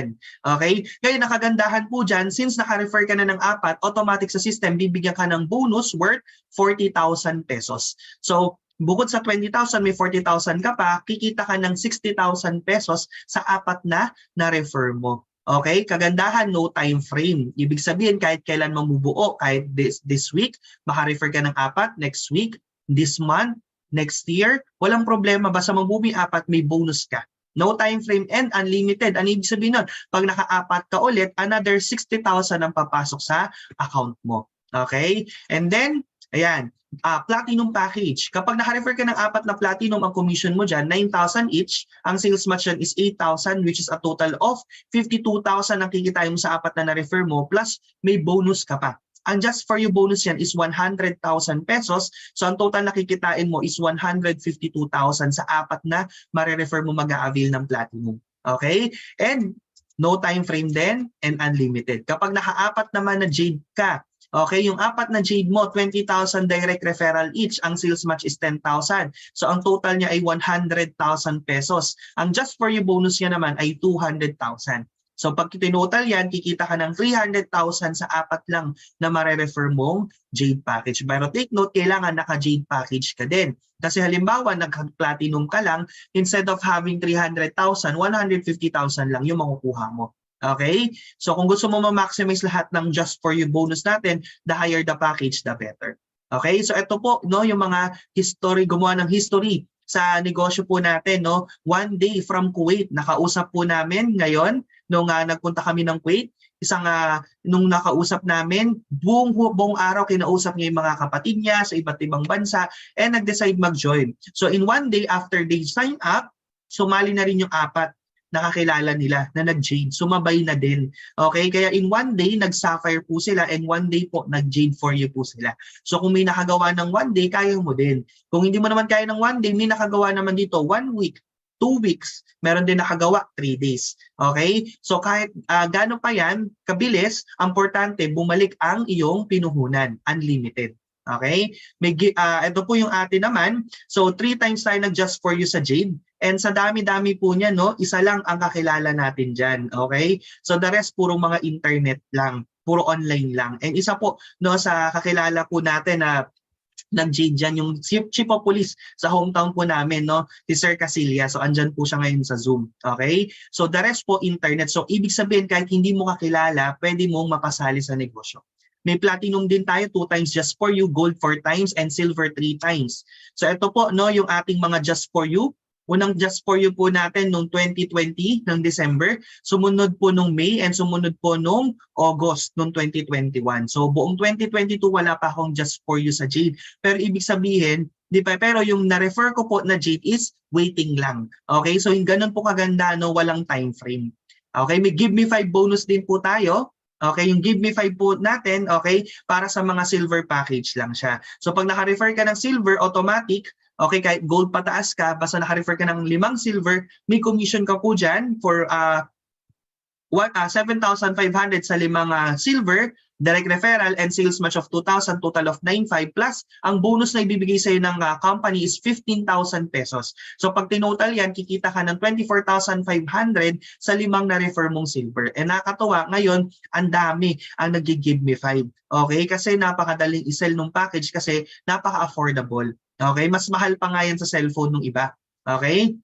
Okay? Kaya nakagandahan po dyan, since naka-refer ka na ng 4, automatic sa system, bibigyan ka ng bonus worth 40,000 pesos. So, bukod sa 20,000, may 40,000 ka pa, kikita ka ng 60,000 pesos sa 4 na na-refer mo. Okay? Kagandahan, no time frame. Ibig sabihin, kahit kailan mamubuo, kahit this week, maka-refer ka ng 4, next week, this month, next year, walang problema. Basta mabubi 4, may bonus ka. No time frame and unlimited. Ano ibig sabihin nun? Pag naka-4 ka ulit, another 60,000 ang papasok sa account mo. Okay? And then, ayan, platinum package. Kapag naka-refer ka ng 4 na platinum, ang commission mo dyan, 9,000 each. Ang sales match dyan is 8,000, which is a total of 52,000 ang kikitain mo sa 4 na na-refer mo, plus may bonus ka pa. Ang just for you bonus yan is 100,000 pesos. So ang total na kikitain mo is 152,000 sa 4 na mare-refer mo mag-a-avail ng platinum. Okay? And no time frame din and unlimited. Kapag naka-4 naman na jade ka, okay, yung 4 na jade mo, 20,000 direct referral each. Ang sales match is 10,000. So ang total niya ay 100,000 pesos. Ang just for you bonus niya naman ay 200,000. So pag tinotal yan, kikita ka ng 300,000 sa 4 lang na mare-refer mong jade package. Pero take note, kailangan naka-jade package ka din. Kasi halimbawa, nag-platinum ka lang, instead of having 300,000, 150,000 lang yung makukuha mo. Okay? So kung gusto mo ma-maximize lahat ng just for you bonus natin, the higher the package, the better. Okay? So ito po, no, yung mga history, gumawa ng history sa negosyo po natin, no. One day from Kuwait, nakausap po namin ngayon nung nagpunta kami ng Kuwait, nung nakausap namin, buong araw kinausap niya yung mga kapatid niya sa iba't ibang bansa and nag-decide mag-join. So in one day after they sign up, sumali na rin yung 4 nakakilala nila na nag-jade. Sumabay na din. Okay? Kaya in one day, nag-sapphire po sila and one day po, nag-jade for you po sila. So kung may nakagawa ng one day, kaya mo din. Kung hindi mo naman kaya ng one day, may nakagawa naman dito 1 week, 2 weeks. Meron din nakagawa 3 days. Okay? So kahit gano'n pa yan, kabilis, importante, bumalik ang iyong pinuhunan. Unlimited. Okay? Ito po yung atin naman. So 3 times tayo nag-just for you sa Jade. And sa dami-dami po niya, no, isa lang ang kakilala natin dyan. Okay? So the rest, puro mga internet lang. Puro online lang. And isa po, no, sa kakilala po natin na nag-Jade dyan, yung chief of police sa hometown po namin, no, si Sir Casilia. So andyan po siya ngayon sa Zoom. Okay? So the rest po, internet. So ibig sabihin, kahit hindi mo kakilala, pwede mong mapasali sa negosyo. May platinum din tayo 2 times just for you, gold 4 times, and silver 3 times. So ito po, no, yung ating mga just for you. Unang just for you po natin nung 2020 ng December, sumunod po nung May, and sumunod po nung August nung 2021. So buong 2022 wala pa akong just for you sa Jade. Pero ibig sabihin, di ba, pero yung na-refer ko po na Jade is waiting lang. Okay, so yung ganun po kaganda, no, walang time frame. Okay, may give me 5 bonus din po tayo. Okay, yung give me 5 po natin, okay, para sa mga silver package lang siya. So pag naka-refer ka ng silver, automatic, okay, kahit gold pataas ka, basta naka-refer ka ng 5 silver, may commission ka po dyan for 7,500 sa 5 silver, direct referral, and sales match of 2,000, total of 9,500 plus. Ang bonus na ibibigay sa'yo ng company is 15,000 pesos. So pag tinotal yan, kikita ka ng 24,500 sa 5 na-refer mong silver. And nakakatuwa, ngayon, ang dami ang nag-give me 5. Okay? Kasi napakadaling isell nung package kasi napaka-affordable. Okay? Mas mahal pa nga yan sa cellphone ng iba. Okay?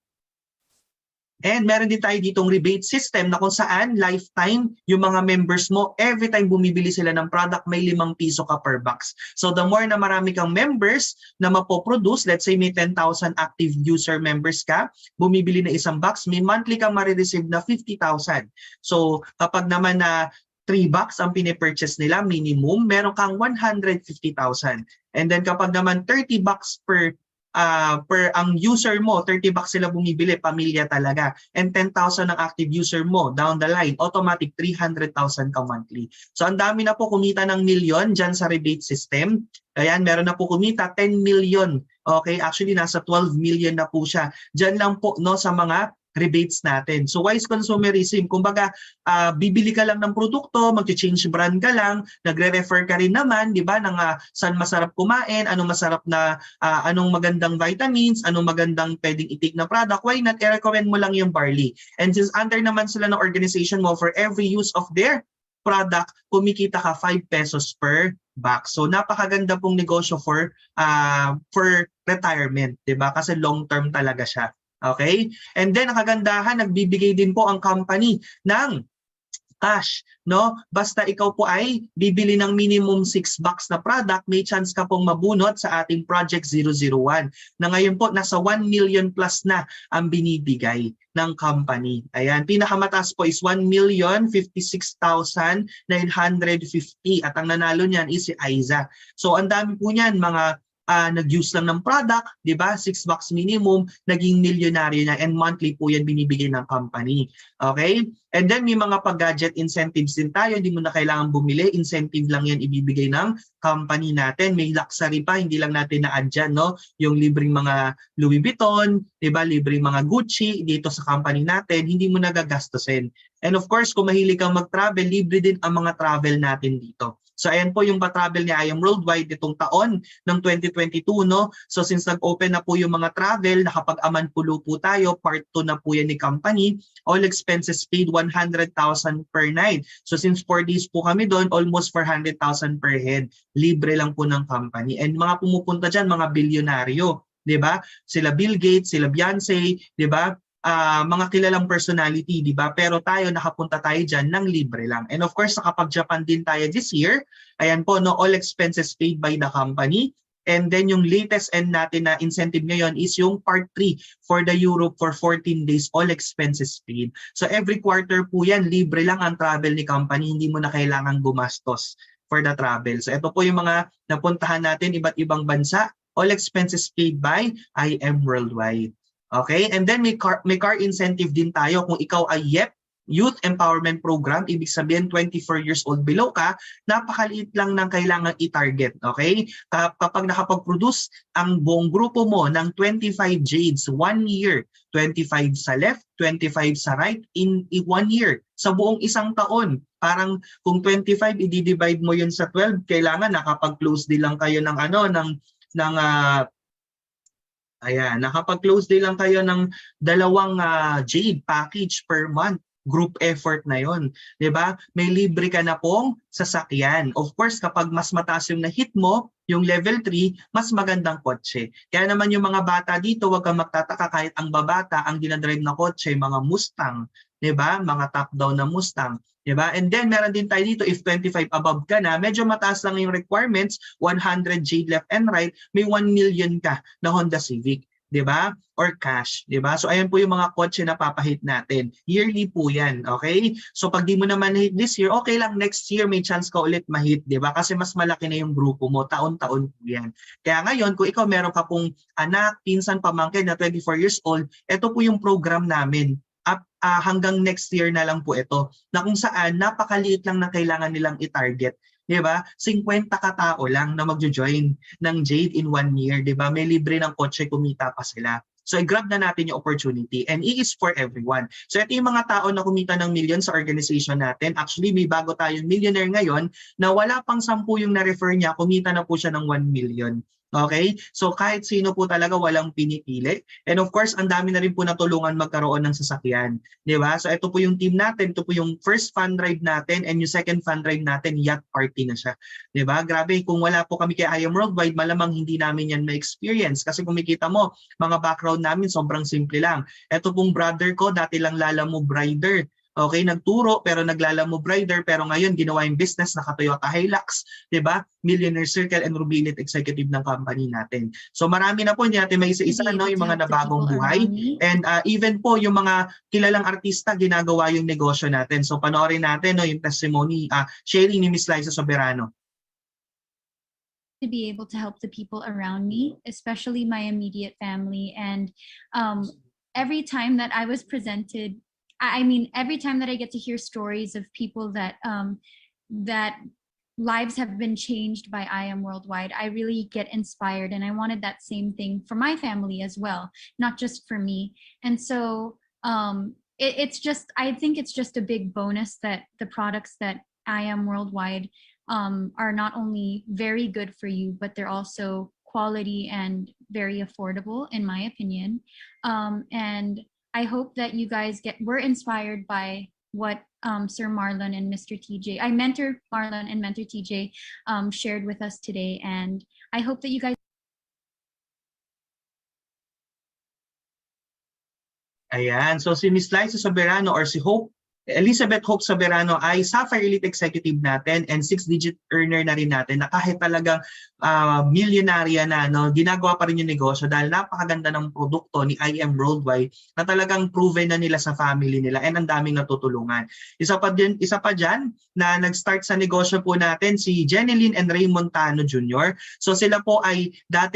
And meron din tayo ditong rebate system na kung saan lifetime yung mga members mo, every time bumibili sila ng product, may 5 piso ka per box. So the more na marami kang members na mapoproduce, let's say may 10,000 active user members ka, bumibili na isang box, may monthly kang marireceive na 50,000. So kapag naman na 3 bucks ang pinipurchase nila, minimum, meron kang 150,000. And then kapag naman 30 bucks per ang user mo, 30 bucks sila bumibili, pamilya talaga. And 10,000 ang active user mo, down the line, automatic 300,000 ka monthly. So ang dami na po kumita ng milyon dyan sa rebate system. Ayan, meron na po kumita 10 million. Okay, actually nasa 12 million na po siya. Dyan lang po, no, sa mga rebates natin. So wise consumerism, kumbaga bibili ka lang ng produkto, mag-change brand ka lang, nagre-refer ka rin naman, di ba, ng saan masarap kumain, anong masarap na, anong magandang vitamins, anong magandang pwedeng itik na product, why not i-recommend mo lang yung barley. And since under naman sila ng organization mo, for every use of their product, kumikita ka 5 pesos per box. So napakaganda pong negosyo for retirement, di ba? Kasi long term talaga siya. Okay? And then ang kagandahan, nagbibigay din po ang company ng cash, no? Basta ikaw po ay bibili ng minimum 6 bucks na product, may chance ka pong mabunot sa ating Project 001 na ngayon po nasa 1 million plus na ang binibigay ng company. Ayan, pinakamataas po is 1,056,950 at ang nanalo niyan is si Aiza. So ang dami po niyan, mga nag-use lang ng product, di ba? 6 bucks minimum, naging milyonaryo na, and monthly po yan binibigay ng company. Okay? And then may mga pag-gadget incentives din tayo, hindi mo na kailangan bumili, incentive lang yan ibibigay ng company natin. May luxury pa, hindi lang natin na-add dyan, no? Yung libreng mga Louis Vuitton, di ba? Libreng mga Gucci dito sa company natin, hindi mo nagagastusin. And of course, kung mahilig kang mag-travel, libre din ang mga travel natin dito. So ayan po yung pa-travel ni IAM Worldwide itong taon ng 2022, no? So since nag-open na po yung mga travel, nakapag-aman pulo po tayo, part 2 na po yan ni company, all expenses paid 100,000 per night. So since 4 days po kami doon, almost 400,000 per head. Libre lang po ng company. And mga pumupunta dyan, mga bilyonaryo, di ba? Sila Bill Gates, sila Beyonce, di ba? Mga kilalang personality, di ba? Pero tayo, nakapunta tayo dyan ng libre lang. And of course, nakapag-Japan din tayo this year. Ayan po, no, all expenses paid by the company. And then yung latest end natin na incentive ngayon is yung part 3 for the Europe for 14 days, all expenses paid. So every quarter po yan, libre lang ang travel ni company, hindi mo na kailangan gumastos for the travel. So ito po yung mga napuntahan natin, iba't ibang bansa, all expenses paid by IAM Worldwide. Okay? And then may car incentive din tayo kung ikaw ay YEP, Youth Empowerment Program, ibig sabihin 24 years old below ka, napakaliit lang ng kailangan i-target. Okay? Kapag nakapag-produce ang buong grupo mo ng 25 Jades, 1 year, 25 sa left, 25 sa right, in 1 year, sa buong isang taon. Parang kung 25, i-divide mo yun sa 12, kailangan nakapag-close din lang kayo ng ayan, nakapag-close day lang kayo ng 2 Jade package per month. Group effort na yon, di ba? May libre ka na pong sasakyan. Of course, kapag mas mataas yung na-hit mo, yung level 3, mas magandang kotse. Kaya naman yung mga bata dito, wag kang magtataka kahit ang babata, ang dinadrive na kotse, mga Mustang, 'di ba? Mga top down na Mustang, 'di ba? And then meron din tayo dito, if 25 above ka na, medyo mataas lang yung requirements, 100 J left and right, may 1 million ka na Honda Civic, 'di ba? Or cash, 'di ba? So ayan po yung mga kotse na papahit natin. Yearly po 'yan, okay? So pag di mo naman hit this year, okay lang, next year may chance ka ulit mahit, 'di ba? Kasi mas malaki na yung grupo mo, taon-taon po 'yan. Kaya ngayon, kung ikaw meron ka pong anak, pinsan, pamangkin na 24 years old, ito po yung program namin. Hanggang next year na lang po ito, na kung saan napakaliit lang na kailangan nilang i-target. 'Di ba? 50 katao lang na magjo-join ng Jade in 1 year, 'di ba? May libre ng kotse, kumita pa sila. So i-grab na natin yung opportunity, and it is for everyone. So ito yung mga tao na kumita ng million sa organization natin. Actually, may bago tayong millionaire ngayon na wala pang 10 yung na-refer niya, kumita na po siya ng 1 million. Okay? So kahit sino po talaga, walang pinipili. And of course, ang dami na rin po natulungan magkaroon ng sasakyan. Di ba? So ito po yung team natin, ito po yung first fund drive natin, and yung second fund drive natin, yacht party na siya. Di ba? Grabe, kung wala po kami kay IAM Worldwide, malamang hindi namin yan ma-experience. Kasi kung makita mo, mga background namin, sobrang simple lang. Ito pong brother ko, dati lang lalamove rider. Okay, nagturo pero naglalamo rider, pero ngayon ginawa yung business, naka Toyota Hilux, 'di ba? Millionaire Circle and Ruby Elite executive ng company natin. So marami na po, hindi natin may isa-isa, no, yung mga nabagong buhay. And even po yung mga kilalang artista, ginagawa yung negosyo natin. So panoorin natin, no, yung testimony, sharing ni Miss Liza Soberano. To be able to help the people around me, especially my immediate family. And every time that I was presented, every time that I get to hear stories of people that that lives have been changed by IAM Worldwide, I really get inspired, and I wanted that same thing for my family as well, not just for me. And so it's just, I think it's just a big bonus that the products that IAM Worldwide are not only very good for you, but they're also quality and very affordable, in my opinion. And I hope that you guys were inspired by what Sir Marlon and Mr. TJ, Mentor Marlon and Mentor TJ shared with us today. And I hope that you guys. Ayan, so si Miss Liza Soberano or si Elizabeth Hope Soberano ay Sapphire Elite Executive natin and 6-digit earner na rin natin, na kahit talagang milyonarya na, no, ginagawa pa rin yung negosyo dahil napakaganda ng produkto ni IAM Worldwide na talagang proven na nila sa family nila, and ang daming natutulungan. Isa pa dyan na nag-start sa negosyo po natin, si Jeneline and Ray Montano Jr. So sila po ay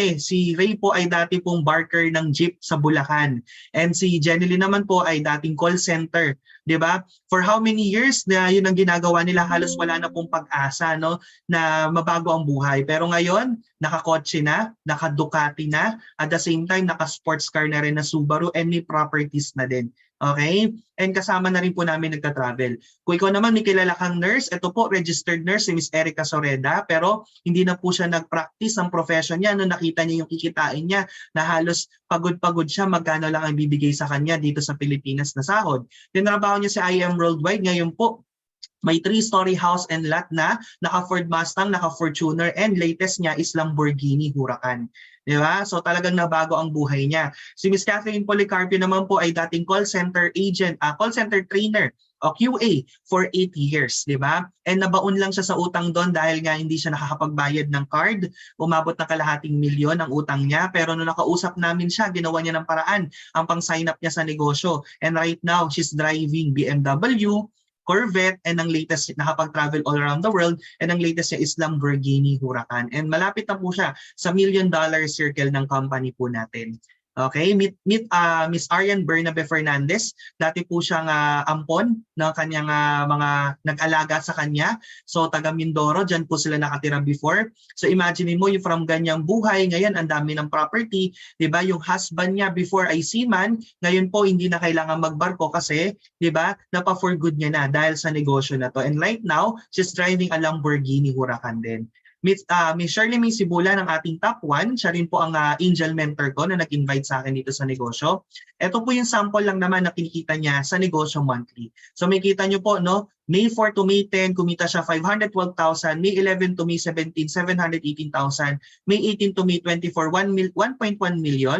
si Ray po ay dati pong barker ng jeep sa Bulacan, and si Jeneline naman po ay dating call center. 'Di ba? For how many years na yun ang ginagawa nila, halos wala na pong pag-asa, no, na mabago ang buhay. Pero ngayon, nakakotse na, naka-Ducati na, at the same time naka-sports car na rin na Subaru, and may properties na din. Okay? And kasama na rin po namin nagka-travel. Kung ikaw naman may kilala kang nurse, ito po, registered nurse si Miss Erica Soreda, pero hindi na po siya nag-practice ang profession niya. No, nakita niya yung kikitain niya na halos pagod-pagod siya, magkano lang ang bibigay sa kanya dito sa Pilipinas na sahod. Tinrabaho niya sa IAM Worldwide, ngayon po, may 3-story house and lot na, naka-Ford Mustang, naka-Fortuner, and latest niya is Lamborghini Huracan. Di ba? So talagang nabago ang buhay niya. Si Miss Catherine Policarpio naman po ay dating call center agent, call center trainer o QA for 8 years, di ba? And nabaon lang siya sa utang doon dahil nga hindi siya nakakapagbayad ng card. Umabot na kalahating milyon ang utang niya, pero nung nakausap namin siya, ginawa niya ng paraan ang pang-sign up niya sa negosyo. And right now, she's driving BMW, Corvette, and ang latest, nakapag-travel all around the world, and ang latest niya is Lamborghini Huracan. And malapit na po siya sa $1 million circle ng company po natin. Okay, meet Miss Arian Bernabe Fernandez. Dati po siyang ampon ng kanyang mga nag-alaga sa kanya. So taga Mindoro, diyan po sila nakatira before. So imagine mo yung from ganyang buhay, ngayon ang dami ng property, 'di ba? Yung husband niya before ay seaman, ngayon po hindi na kailangan magbarko kasi, 'di ba? Napa-for good niya na dahil sa negosyo na to. And right now, she's driving a Lamborghini Huracan din. Miss Shirley May Sibula ng ating top 1, siya rin po ang angel mentor ko na nag-invite sa akin dito sa negosyo. Ito po yung sample lang naman na kinikita niya sa negosyo monthly. So may kita nyo po, no? May 4 to May 10, kumita siya 512,000. May 11 to May 17, 718,000. May 18 to May 24, 1.1 million.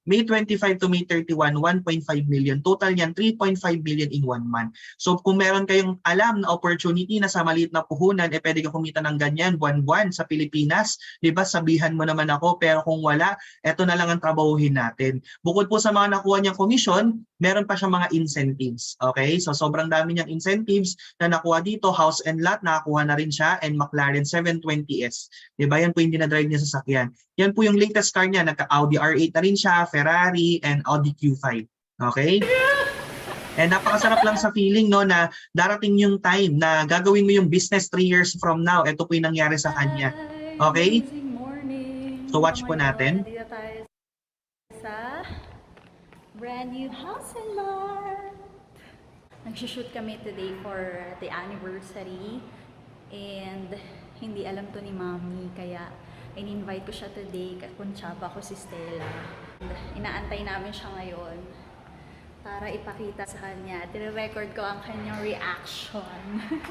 May 25 to May 31, 1.5 million. Total niyan, 3.5 million in 1 month. So kung meron kayong alam na opportunity na sa maliit na puhunan, pwede ka kumita ng ganyan buwan-buwan sa Pilipinas. Diba? Sabihan mo naman ako, pero kung wala, eto na lang ang trabahuhin natin. Bukod po sa mga nakuha niyang commission, meron pa siyang mga incentives. Okay? So sobrang dami niyang incentives na nakuha dito. House and lot, nakakuha na rin siya, and McLaren 720S. Diba? Yan po yung dinadrive niya sa sakyan. Yan po yung latest car niya. Nagka-Audi R8 na rin siya, Ferrari, and Audi Q5. Okay? And napakasarap lang sa feeling no na darating yung time na gagawin mo yung business 3 years from now. Ito po yung nangyari sa kanya. Okay? So watch po natin. Dito tayo sa brand new house and lot. Nag-shoot kami today for the anniversary. And hindi alam to ni Mami, kaya in-invite ko siya today. Kuntsaba ko si Stella. Inaantay namin siya ngayon para ipakita sa kanya. Tine-record ko ang kanyang reaction.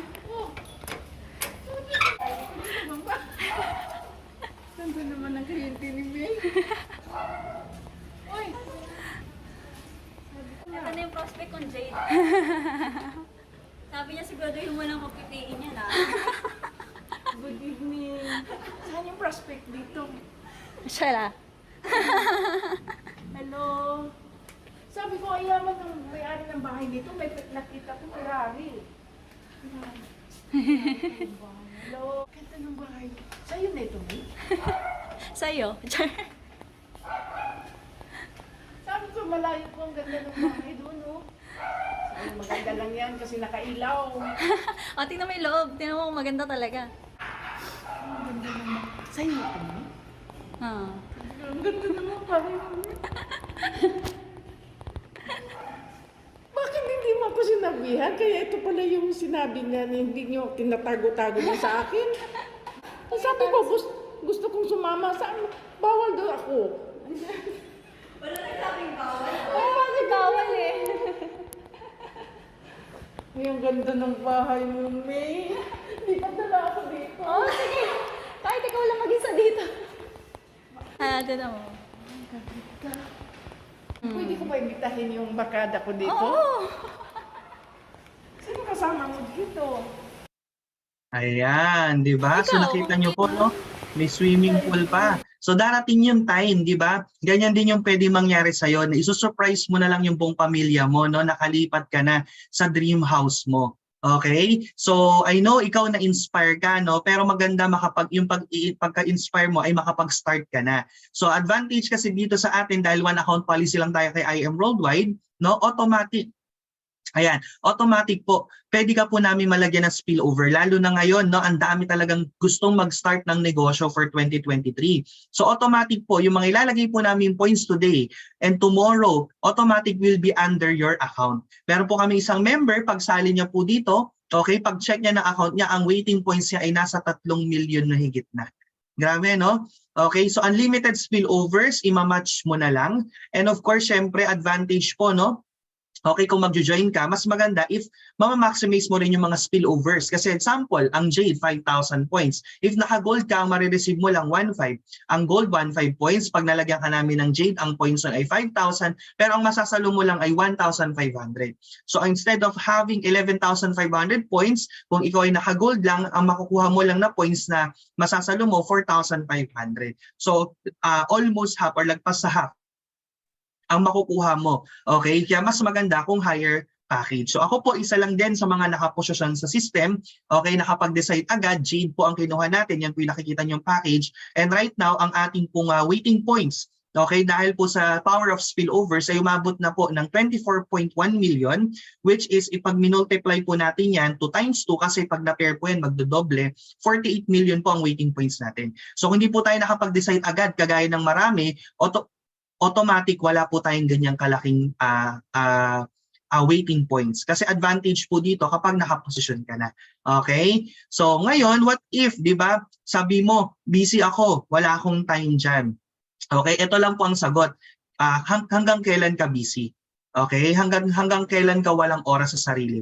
Nandun naman ang kliyente ni May. Uy! Ito na yung prospect kong Jade. Sabi niya siguraduhin mo lang magpipiin niya na. Good evening. Saan yung prospect dito? Siya la. Hello. Sabi ko, ayaman ng may-ari ng bahay dito. May nakita ko Ferrari. Hello. Ganda ng bahay. Sa'yo na ito, May? Sa'yo. Sabi ko, malayo ko ang ganda ng bahay doon, no? Sabi, maganda lang yan kasi nakailaw. O, tingnan mo yung loob. Tingnan mo, maganda talaga. Ang ganda naman. Sa'yo ito, May? Ah. Ang ganda naman bahay mo. Bakit hindi mo ako sinabihan? Kaya ito pala yung sinabi niya na hindi niyo tinatago-tago niya sa akin. Sabi ko, gusto kong sumama. Saan? Bawal daw ako. Wala nagsabing bawal. Oo, bakit bawal eh? Ay, ang ganda ng bahay mo, May. Hindi pa dala ako dito. Oo, sige. Kahit ikaw lang mag-isa dito. Tignan mo. Pwede ko ba imbitahin yung bakada ko dito? Oo. Sino kasama mo dito? Ayan, di ba? So Ikaw, nakita nyo po, no? May swimming pool pa. So darating yung time, di ba? Ganyan din yung pwede mangyari sa'yo na isusurprise mo na lang yung buong pamilya mo, no? Nakalipat ka na sa dream house mo. Okay? So I know ikaw na-inspire ka, no? Pero maganda pagka-inspire mo ay makapag-start ka na. So advantage kasi dito sa atin dahil one account policy lang tayo kay IAM Worldwide, no? Automatic. Ayan, automatic po. Pwede ka po namin malagyan ng spillover. Lalo na ngayon, no, ang dami talagang gustong mag-start ng negosyo for 2023. So automatic po, yung mga ilalagay po namin points today and tomorrow, automatic will be under your account. Meron po kami isang member, pagsali niya po dito, okay, pag-check niya na account niya, ang waiting points niya ay nasa 3 million na higit na. Grabe, no? Okay, so unlimited spillovers, imamatch mo na lang. And of course, syempre, advantage po, no? Okay, kung mag-join ka, mas maganda if mama-maximize mo rin yung mga spillovers. Kasi example, ang Jade, 5,000 points. If naka-gold ka, ang marireceive mo lang 1,500. Ang gold, 1,500 points. Pag nalagyan ka namin ng Jade, ang points nun ay 5,000. Pero ang masasalo mo lang ay 1,500. So instead of having 11,500 points, kung ikaw ay naka-gold lang, ang makukuha mo lang na points na masasalo mo, 4,500. So almost half or lagpas sa half ang makukuha mo. Okay? Kaya mas maganda kung higher package. So ako po isa lang din sa mga nakaposisyon sa system. Okay, nakapag-decide agad. Jade po ang kinuha natin. Yan po yung nakikita niyong package. And right now, ang ating pong waiting points. Okay, dahil po sa power of spillovers ay umabot na po ng 24.1 million, which is ipag minultiply po natin yan 2 times 2 kasi pag na-pair po yan magdodoble, 48 million po ang waiting points natin. So hindi po tayo nakapag-decide agad kagaya ng marami, automatic wala po tayong ganyang kalaking waiting points. Kasi advantage po dito kapag nakaposisyon ka na. Okay? So ngayon, what if, di ba, sabi mo, busy ako, wala akong time dyan. Okay? Ito lang po ang sagot. Hanggang kailan ka busy? Okay? Hanggang kailan ka walang oras sa sarili mo?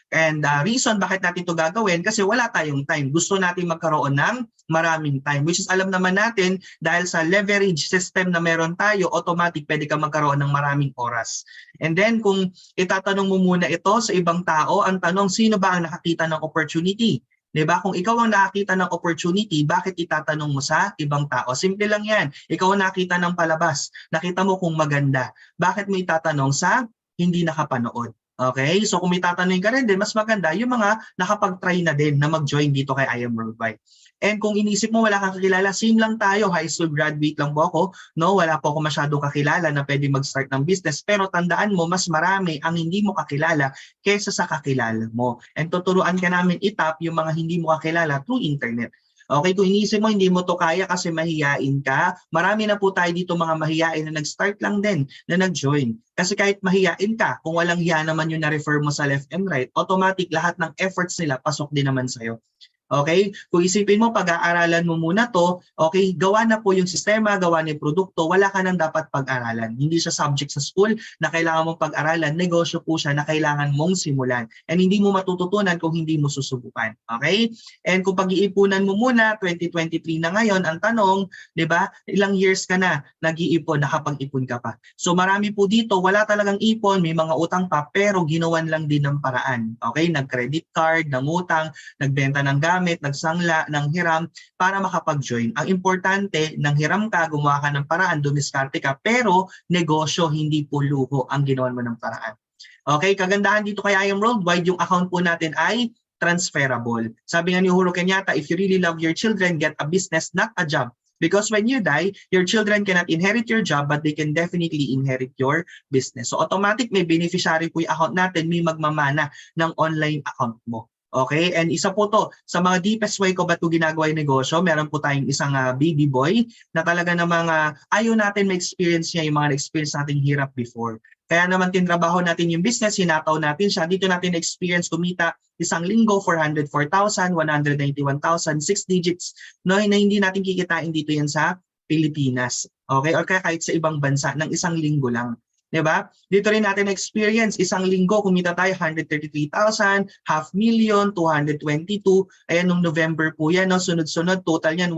And reason bakit natin ito gagawin, kasi wala tayong time. Gusto natin magkaroon ng maraming time, which is alam naman natin dahil sa leverage system na meron tayo, automatic pwede ka magkaroon ng maraming oras. And then kung itatanong mo muna ito sa ibang tao, ang tanong, sino ba ang nakakita ng opportunity? Diba? Kung ikaw ang nakakita ng opportunity, bakit itatanong mo sa ibang tao? Simple lang yan. Ikaw ang nakita ng palabas. Nakita mo kung maganda. Bakit mo itatanong sa hindi nakapanood? Okay? So kung may tatanungin ka rin din, mas maganda yung mga nakapag-try na din na mag-join dito kay IAM Worldwide. And kung inisip mo wala kang kakilala, same lang tayo, high school graduate lang po ako, no? Wala po ako masyadong kakilala na pwede mag-start ng business, pero tandaan mo, mas marami ang hindi mo kakilala kaysa sa kakilala mo. And tuturuan ka namin itap yung mga hindi mo kakilala through internet. Okay, kung iniisip mo hindi mo to kaya kasi mahiyain ka, marami na po tayo dito mga mahiyain na nag-start lang din, na nag-join. Kasi kahit mahiyain ka, kung walang hiya naman yung na-refer mo sa left and right, automatic lahat ng efforts nila pasok din naman sa'yo. Okay? Kung isipin mo, pag-aaralan mo muna to, okay, gawa na po yung sistema, gawa na yung produkto, wala ka nang dapat pag-aralan. Hindi siya subject sa school na kailangan mong pag-aralan, negosyo po siya na kailangan mong simulan. And hindi mo matututunan kung hindi mo susubukan. Okay? And kung pag-iipunan mo muna, 2023 na ngayon, ang tanong, di ba, ilang years ka na nag-iipon, nakapag-ipon ka pa. So marami po dito, wala talagang ipon, may mga utang pa, pero ginawan lang din ng paraan. Okay? Nag-credit card, nangutang, nagbenta ng gamit, nagsangla, ng hiram para makapag-join. Ang importante, nang hiram ka, gumawa ka ng paraan, dumiskarte ka, pero negosyo, hindi po luho ang ginawan mo ng paraan. Okay, kagandahan dito kay IAM Worldwide, yung account po natin ay transferable. Sabi nga ni Uhuru Kenyatta, if you really love your children, get a business, not a job. Because when you die, your children cannot inherit your job, but they can definitely inherit your business. So automatic may beneficiary po yung account natin, may magmamana ng online account mo. Okay, and isa po to, sa mga deepest way ko ba't ko ginagawa yung negosyo, meron po tayong isang baby boy na talaga namang ayaw natin ma-experience niya yung mga na-experience natin hirap before. Kaya naman tinrabaho natin yung business, hinataw natin siya, dito natin experience kumita isang linggo, 404,000, 191,000, 6 digits, no, na hindi natin kikitain dito yan sa Pilipinas. Okay, or kaya kahit sa ibang bansa ng isang linggo lang. Diba? Dito rin natin experience, isang linggo kumita tayo 133,000, 500,000, 222. Ayan, nung November po yan, no? Sunod-sunod, total yan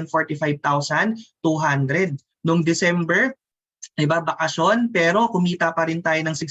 1,045,200. Nung December, diba, bakasyon, pero kumita pa rin tayo ng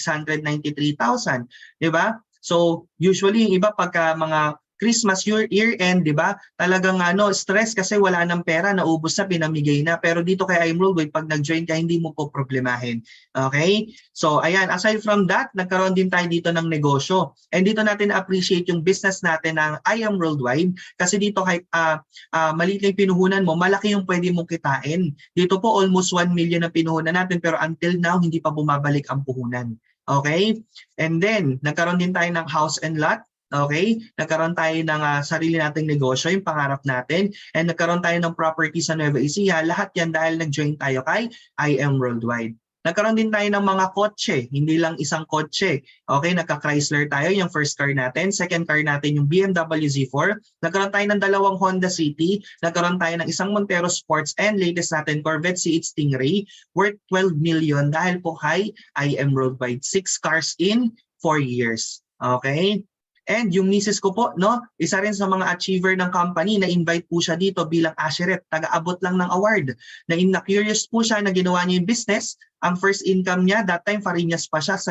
693,000. Diba? So, usually yung iba pagka mga Christmas, year-end, di ba? Talagang stress kasi wala ng pera, naubos na, pinamigay na. Pero dito kay IAM Worldwide, pag nag-join ka, hindi mo po problemahin. Okay? So, ayan, aside from that, nagkaroon din tayo dito ng negosyo. And dito natin appreciate yung business natin ng IAM Worldwide kasi dito kahit maliit lang pinuhunan mo, malaki yung pwede mong kitain. Dito po, almost 1 million na pinuhunan natin pero until now, hindi pa bumabalik ang puhunan. Okay? And then, nagkaroon din tayo ng house and lot. Okay? Nagkaroon tayo ng sarili nating negosyo, yung pangarap natin, and nagkaroon tayo ng property sa Nueva Ecija. Lahat yan dahil nag-join tayo kay IAM Worldwide. Nagkaroon din tayo ng mga kotse, hindi lang isang kotse. Okay, nagka-Chrysler tayo, yung first car natin. Second car natin, yung BMW Z4. Nagkaroon tayo ng 2 Honda City. Nagkaroon tayo ng isang Montero Sports and latest natin, Corvette C8 Stingray, worth 12 million dahil po kay IAM Worldwide. 6 cars in 4 years. Okay? And yung misis ko po, no, isa rin sa mga achiever ng company, na-invite po siya dito bilang asheret, taga-abot lang ng award. Na-curious po siya na ginawa niya yung business. Ang first income niya, that time Fariñas pa siya,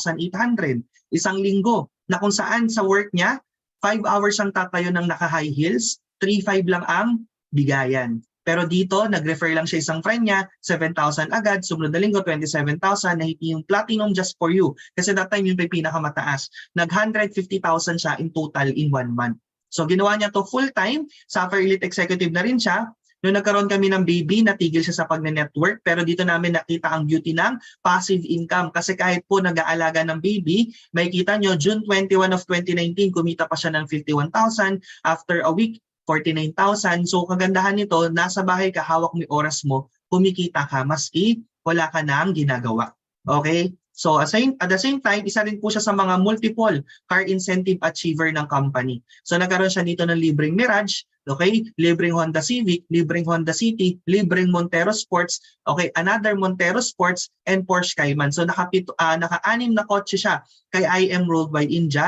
7,800. Isang linggo, na kung saan sa work niya, 5 hours ang tatayo ng naka-high heels, 3,500 lang ang bigayan. Pero dito, nag-refer lang siya isang friend niya, 7,000 agad, sumunod na linggo, 27,000, nahiti yung platinum just for you. Kasi that time yung pinakamataas. Nag-150,000 siya in total in 1 month. So ginawa niya to full-time, Sapphire Elite Executive na rin siya. Noong nagkaroon kami ng baby, natigil siya sa pag-network, pero dito namin nakita ang beauty ng passive income. Kasi kahit po nag-aalaga ng baby, may kita nyo, June 21 of 2019, kumita pa siya ng 51,000. After a week, 49,000. So kagandahan nito, nasa bahay ka, hawak mo yung oras mo, kumikita ka maski wala ka nang ginagawa. Okay? So at the same time, isa rin po siya sa mga multiple car incentive achiever ng company. So nagkaroon siya dito ng libreng Mirage, okay? Libreng Honda Civic, libreng Honda City, libreng Montero Sports, okay? Another Montero Sports and Porsche Cayman. So naka-6 na kotse siya kay IAM Worldwide in just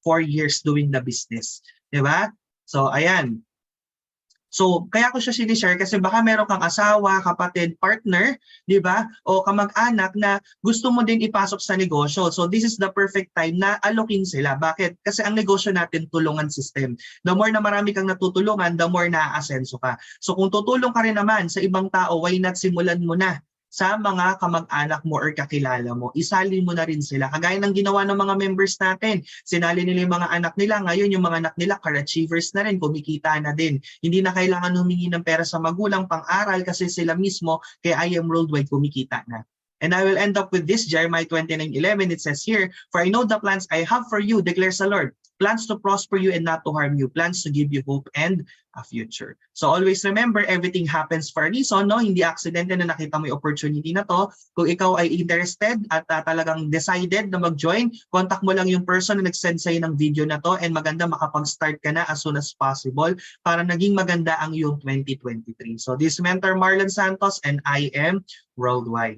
4 years doing the business. Diba? So, ayan. So, kaya ko siya sinishare kasi baka meron kang asawa, kapatid, partner, di ba? O kamag-anak na gusto mo din ipasok sa negosyo. So, this is the perfect time na alokin sila. Bakit? Kasi ang negosyo natin, tulungan system. The more na marami kang natutulungan, the more na-aasenso ka. So, kung tutulong ka rin naman sa ibang tao, why not simulan mo na sa mga kamag-anak mo or kakilala mo. Isali mo na rin sila. Kagaya ng ginawa ng mga members natin. Sinali nila yung mga anak nila. Ngayon yung mga anak nila, car achievers na rin, kumikita na din. Hindi na kailangan humingi ng pera sa magulang pang-aral kasi sila mismo kay IAM Worldwide kumikita na. And I will end up with this, Jeremiah 29:11. It says here, "For I know the plans I have for you, declares the Lord. Plans to prosper you and not to harm you. Plans to give you hope and a future." So always remember, everything happens for a reason. No? Hindi aksidente na nakita mo yung opportunity na to. Kung ikaw ay interested at talagang decided na mag-join, contact mo lang yung person na nag-send sa'yo ng video na to and maganda makapag-start ka na as soon as possible para naging maganda ang iyong 2023. So this mentor Marlon Santos and I am Worldwide.